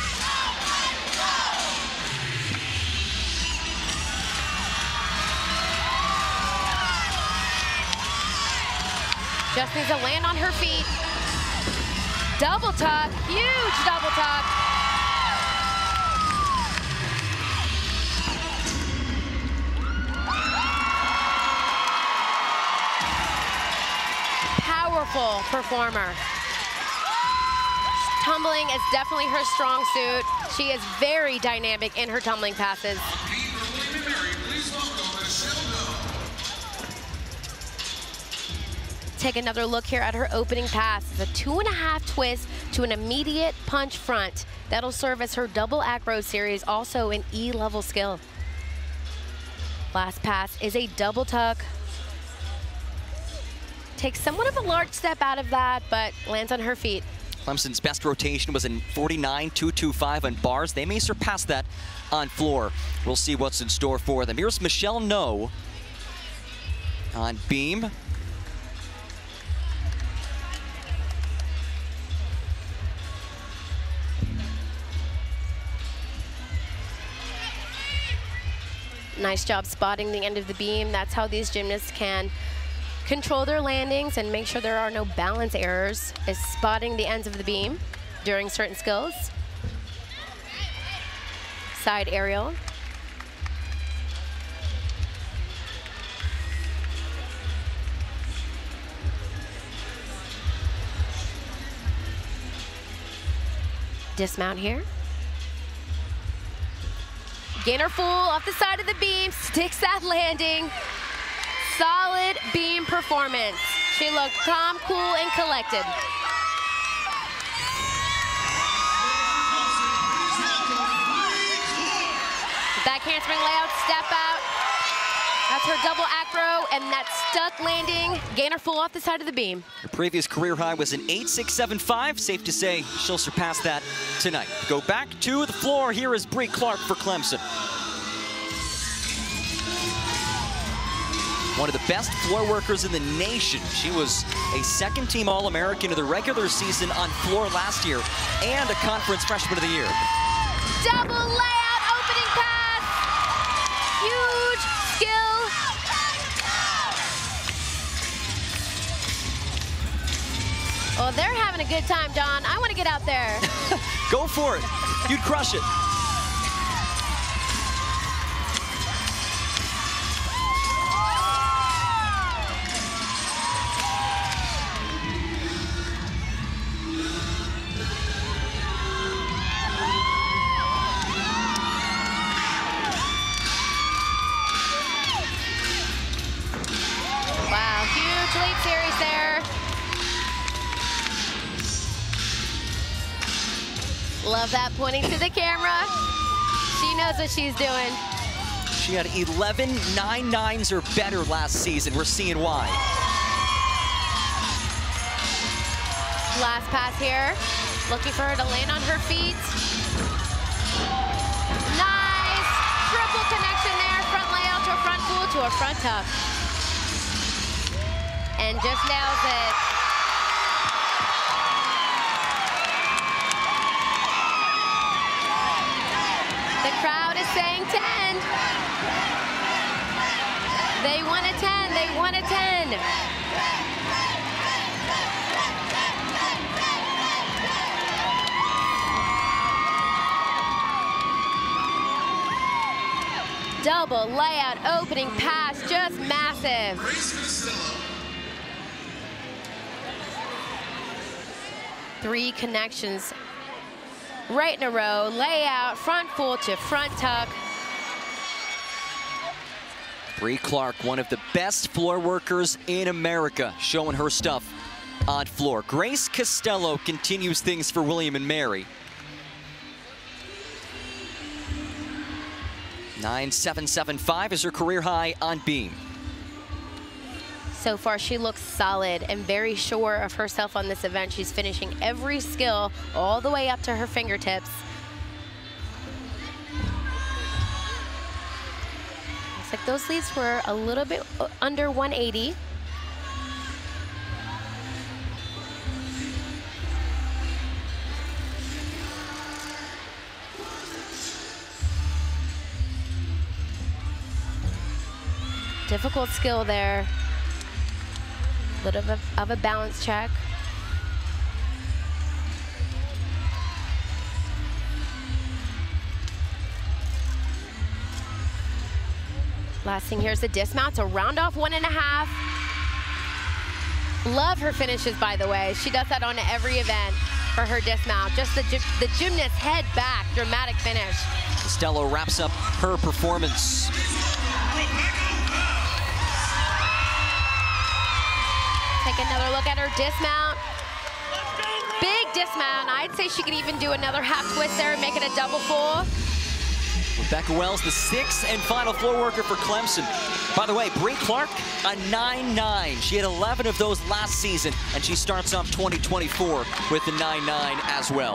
Just needs to land on her feet. Double tuck, huge double tuck. Powerful performer. Tumbling is definitely her strong suit. She is very dynamic in her tumbling passes. Take another look here at her opening pass. It's a 2.5 twist to an immediate punch front. That'll serve as her double acro series, also an E-level skill. Last pass is a double tuck. Takes somewhat of a large step out of that, but lands on her feet. Clemson's best rotation was in 49.225 on bars. They may surpass that on floor. We'll see what's in store for them. Here's Michelle No on beam. Nice job spotting the end of the beam. That's how these gymnasts can control their landings and make sure there are no balance errors, is spotting the ends of the beam during certain skills. Side aerial. Dismount here. Gainer full off the side of the beam, sticks that landing. Solid beam performance. She looked calm, cool, and collected. Back handspring layout, step out. That's her double acro, and that stuck landing. Gainer full off the side of the beam. Her previous career high was an 8.675. Safe to say she'll surpass that tonight. Go back to the floor. Here is Bree Clark for Clemson. One of the best floor workers in the nation. She was a second-team All-American of the regular season on floor last year and a conference freshman of the year. Double layout, opening pass. Huge skill. Well, they're having a good time, Don. I want to get out there. Go for it. You'd crush it. love that, pointing to the camera. She knows what she's doing. She had 11 9.9s or better last season. We're seeing why. Last pass here. Looking for her to land on her feet. Nice. Triple connection there. Front layout to a front full to a front tuck. And just nails it. The crowd is saying 10. They want a 10. They want a 10. Double layout, opening pass, just massive. 3 connections right in a row. Layout, front full to front tuck. Bree Clark, one of the best floor workers in America, showing her stuff on floor. Grace Costello continues things for William and Mary. 9.775 is her career high on beam. So far, she looks solid and very sure of herself on this event. She's finishing every skill all the way up to her fingertips. Looks like those leads were a little bit under 180. Difficult skill there. A little bit of a balance check. Last thing here is the dismount to round off 1.5. Love her finishes, by the way. She does that on every event for her dismount. Just the gymnast head back, dramatic finish. Costello wraps up her performance. Take another look at her dismount. Big dismount. I'd say she could even do another half twist there and make it a double full. Rebecca Wells, the 6th and final floor worker for Clemson. By the way, Bree Clark, a 9.9. She had 11 of those last season, and she starts off 2024 with the 9.9 as well.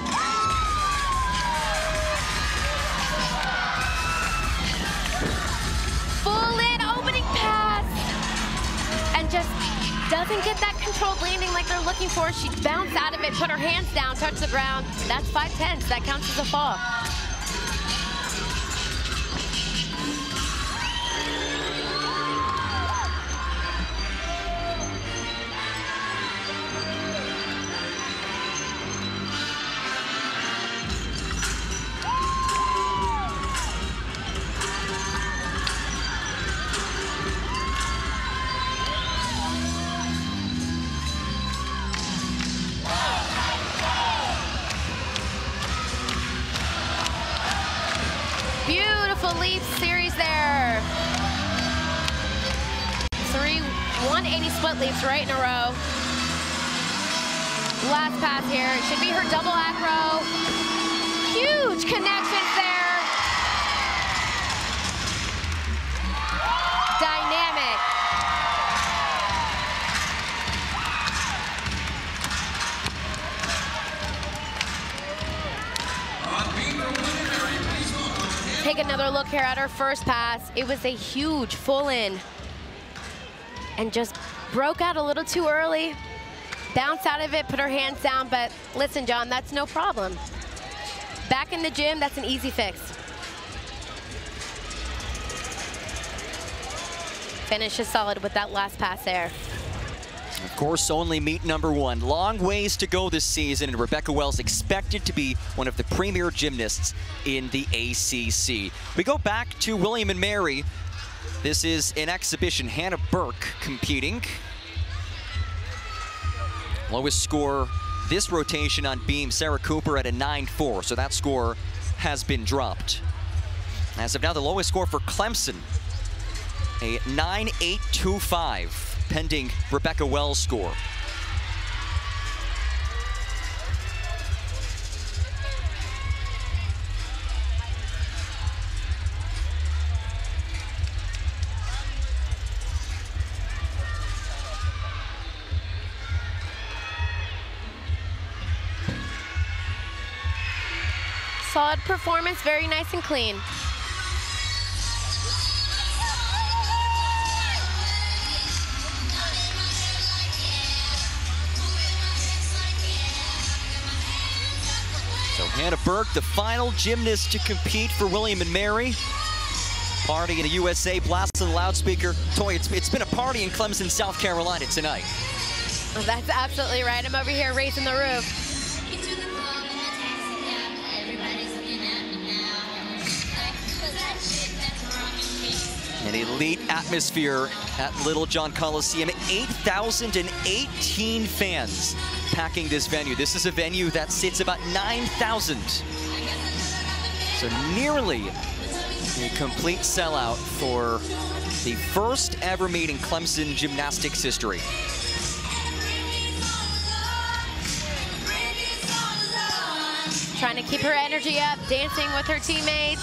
Full in, opening pass. And just doesn't get that controlled landing like they're looking for. She bounced out of it, put her hands down, touched the ground. That's 5/10. That counts as a fall. Leap series there. 3 180 split leaps right in a row. Last pass here. It should be her double acro. Huge connections there. Dynamic. Take another look here at her first pass. It was a huge full in and just broke out a little too early. Bounced out of it, put her hands down, but listen, John, that's no problem. Back in the gym, that's an easy fix. Finishes solid with that last pass there. Of course, only meet number 1. Long ways to go this season, and Rebecca Wells expected to be one of the premier gymnasts in the ACC. We go back to William and Mary. This is an exhibition. Hannah Burke competing. Lowest score this rotation on beam, Sarah Cooper at a 9.4, so that score has been dropped. As of now, the lowest score for Clemson, a 9.825. Pending Rebecca Wells' score. solid performance, very nice and clean. So Hannah Burke, the final gymnast to compete for William and Mary. Party in the USA, blasting the loudspeaker. Toy, it's been a party in Clemson, South Carolina tonight. Oh, that's absolutely right. I'm over here raising the roof. An elite atmosphere at Little John Coliseum. 8,018 fans packing this venue. This is a venue that sits about 9,000. So nearly a complete sellout for the first ever meet in Clemson gymnastics history. Trying to keep her energy up, dancing with her teammates.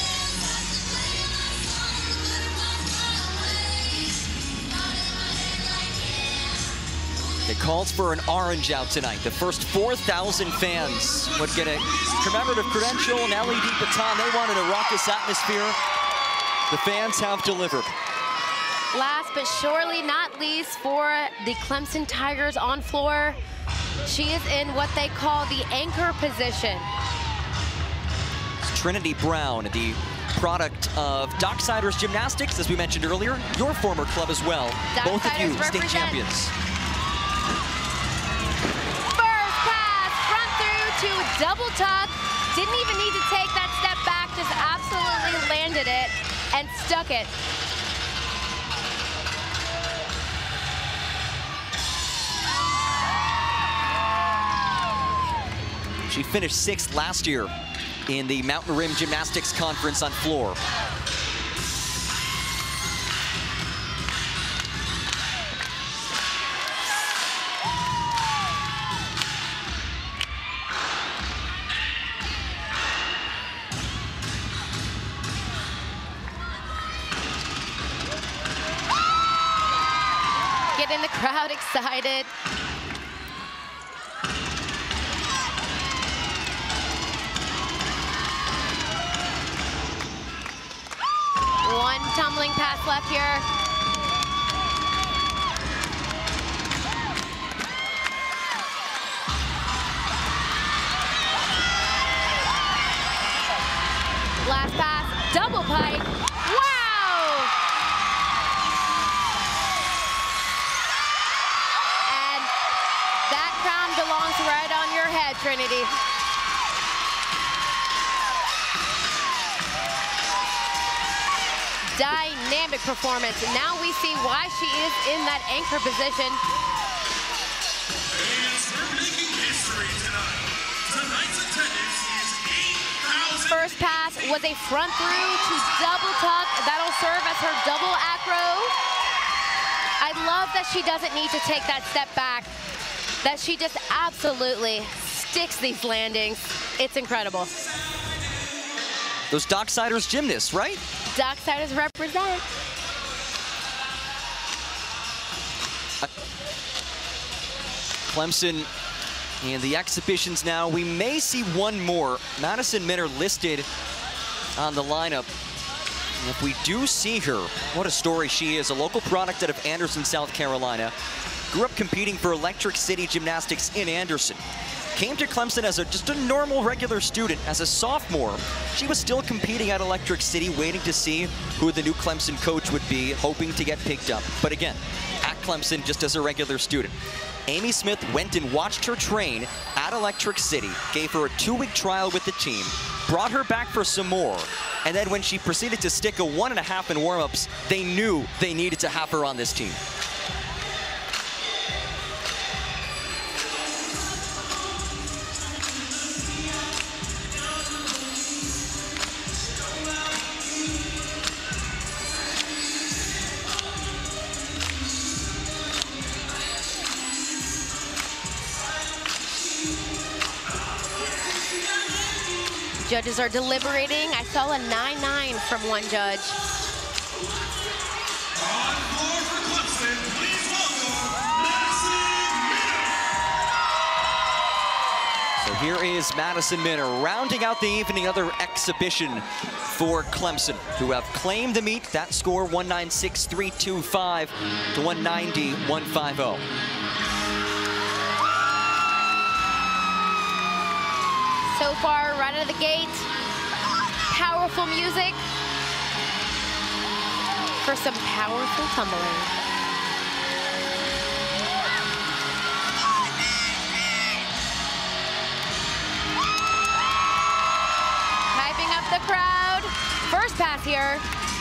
They called for an orange out tonight. The first 4,000 fans would get a commemorative credential, an LED baton. They wanted a raucous atmosphere. The fans have delivered. Last but surely not least for the Clemson Tigers on floor, she is in what they call the anchor position. Trinity Brown, the product of Docksiders Gymnastics, as we mentioned earlier, your former club as well. Both of you state champions. To double tuck, didn't even need to take that step back, just absolutely landed it and stuck it. She finished 6th last year in the Mountain Rim Gymnastics Conference on floor. Getting the crowd excited. One tumbling pass left here. Last pass, double pike. Wow! And that crown belongs right on your head, Trinity. Dynamic performance. Now we see why she is in that anchor position. First pass was a front through to double tuck. That'll serve as her double acro. I love that she doesn't need to take that step back, that she just absolutely sticks these landings. It's incredible. Those Docksiders gymnasts, right? Docksiders represent. Clemson in the exhibitions now. We may see one more. Madison Minner listed on the lineup. And if we do see her, what a story she is. A local product out of Anderson, South Carolina. Grew up competing for Electric City Gymnastics in Anderson. Came to Clemson as just a normal, regular student. As a sophomore, she was still competing at Electric City, waiting to see who the new Clemson coach would be, hoping to get picked up. But again, at Clemson, just as a regular student. Amy Smith went and watched her train at Electric City, gave her a 2-week trial with the team, brought her back for some more, and then when she proceeded to stick a 1.5 in warm-ups, they knew they needed to have her on this team. Judges are deliberating. I saw a 9-9 from one judge. So here is Madison Minner rounding out the evening, another exhibition for Clemson, who have claimed the meet. That score 196.325 to 190.150. So far, right out of the gate, powerful music for some powerful tumbling. Hyping up the crowd. First pass here.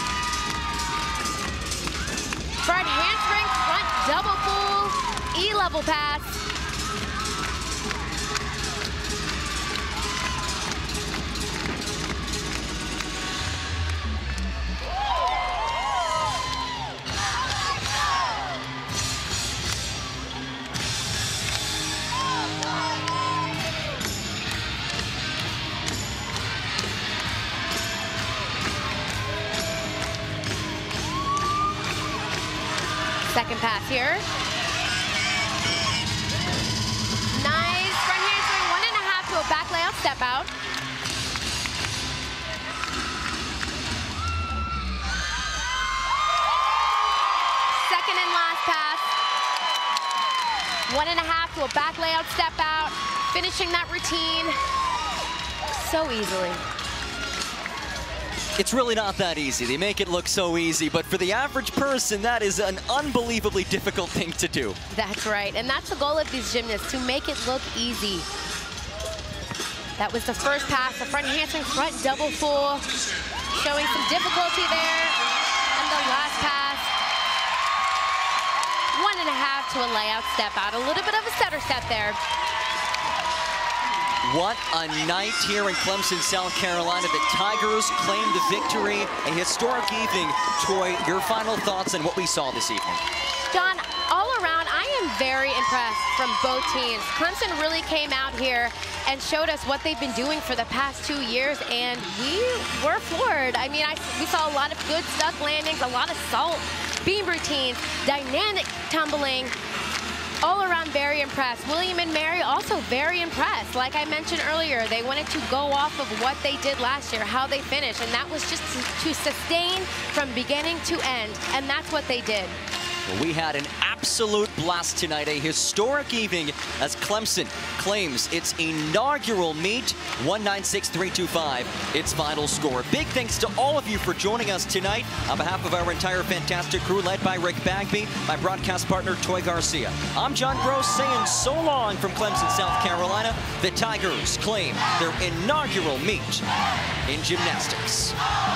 Front handspring, front double full, E-level pass. Second pass here. Nice front handspring, 1.5 to a back layout step out. Second and last pass. 1.5 to a back layout step out. Finishing that routine so easily. It's really not that easy. They make it look so easy, but for the average person, that is an unbelievably difficult thing to do. That's right, and that's the goal of these gymnasts, to make it look easy. That was the first pass, the front handspring, front double full, showing some difficulty there. And the last pass, 1.5 to a layout step out. A little bit of a stutter step there. What a night here in Clemson, South Carolina. The Tigers claim the victory. A historic evening. Troy, your final thoughts on what we saw this evening? John, all around, I am very impressed from both teams. Clemson really came out here and showed us what they've been doing for the past 2 years, and we were floored. I mean, we saw a lot of good stuff landings, a lot of salt beam routines, dynamic tumbling. All around very impressed. William and Mary also very impressed. Like I mentioned earlier, they wanted to go off of what they did last year, how they finished, and that was just to sustain from beginning to end, and that's what they did. Well, we had an absolute blast tonight, a historic evening as Clemson claims its inaugural meet, 196.325, its final score. Big thanks to all of you for joining us tonight. On behalf of our entire fantastic crew, led by Rick Bagby, my broadcast partner, Toy Garcia. I'm John Gross saying so long from Clemson, South Carolina. The Tigers claim their inaugural meet in gymnastics.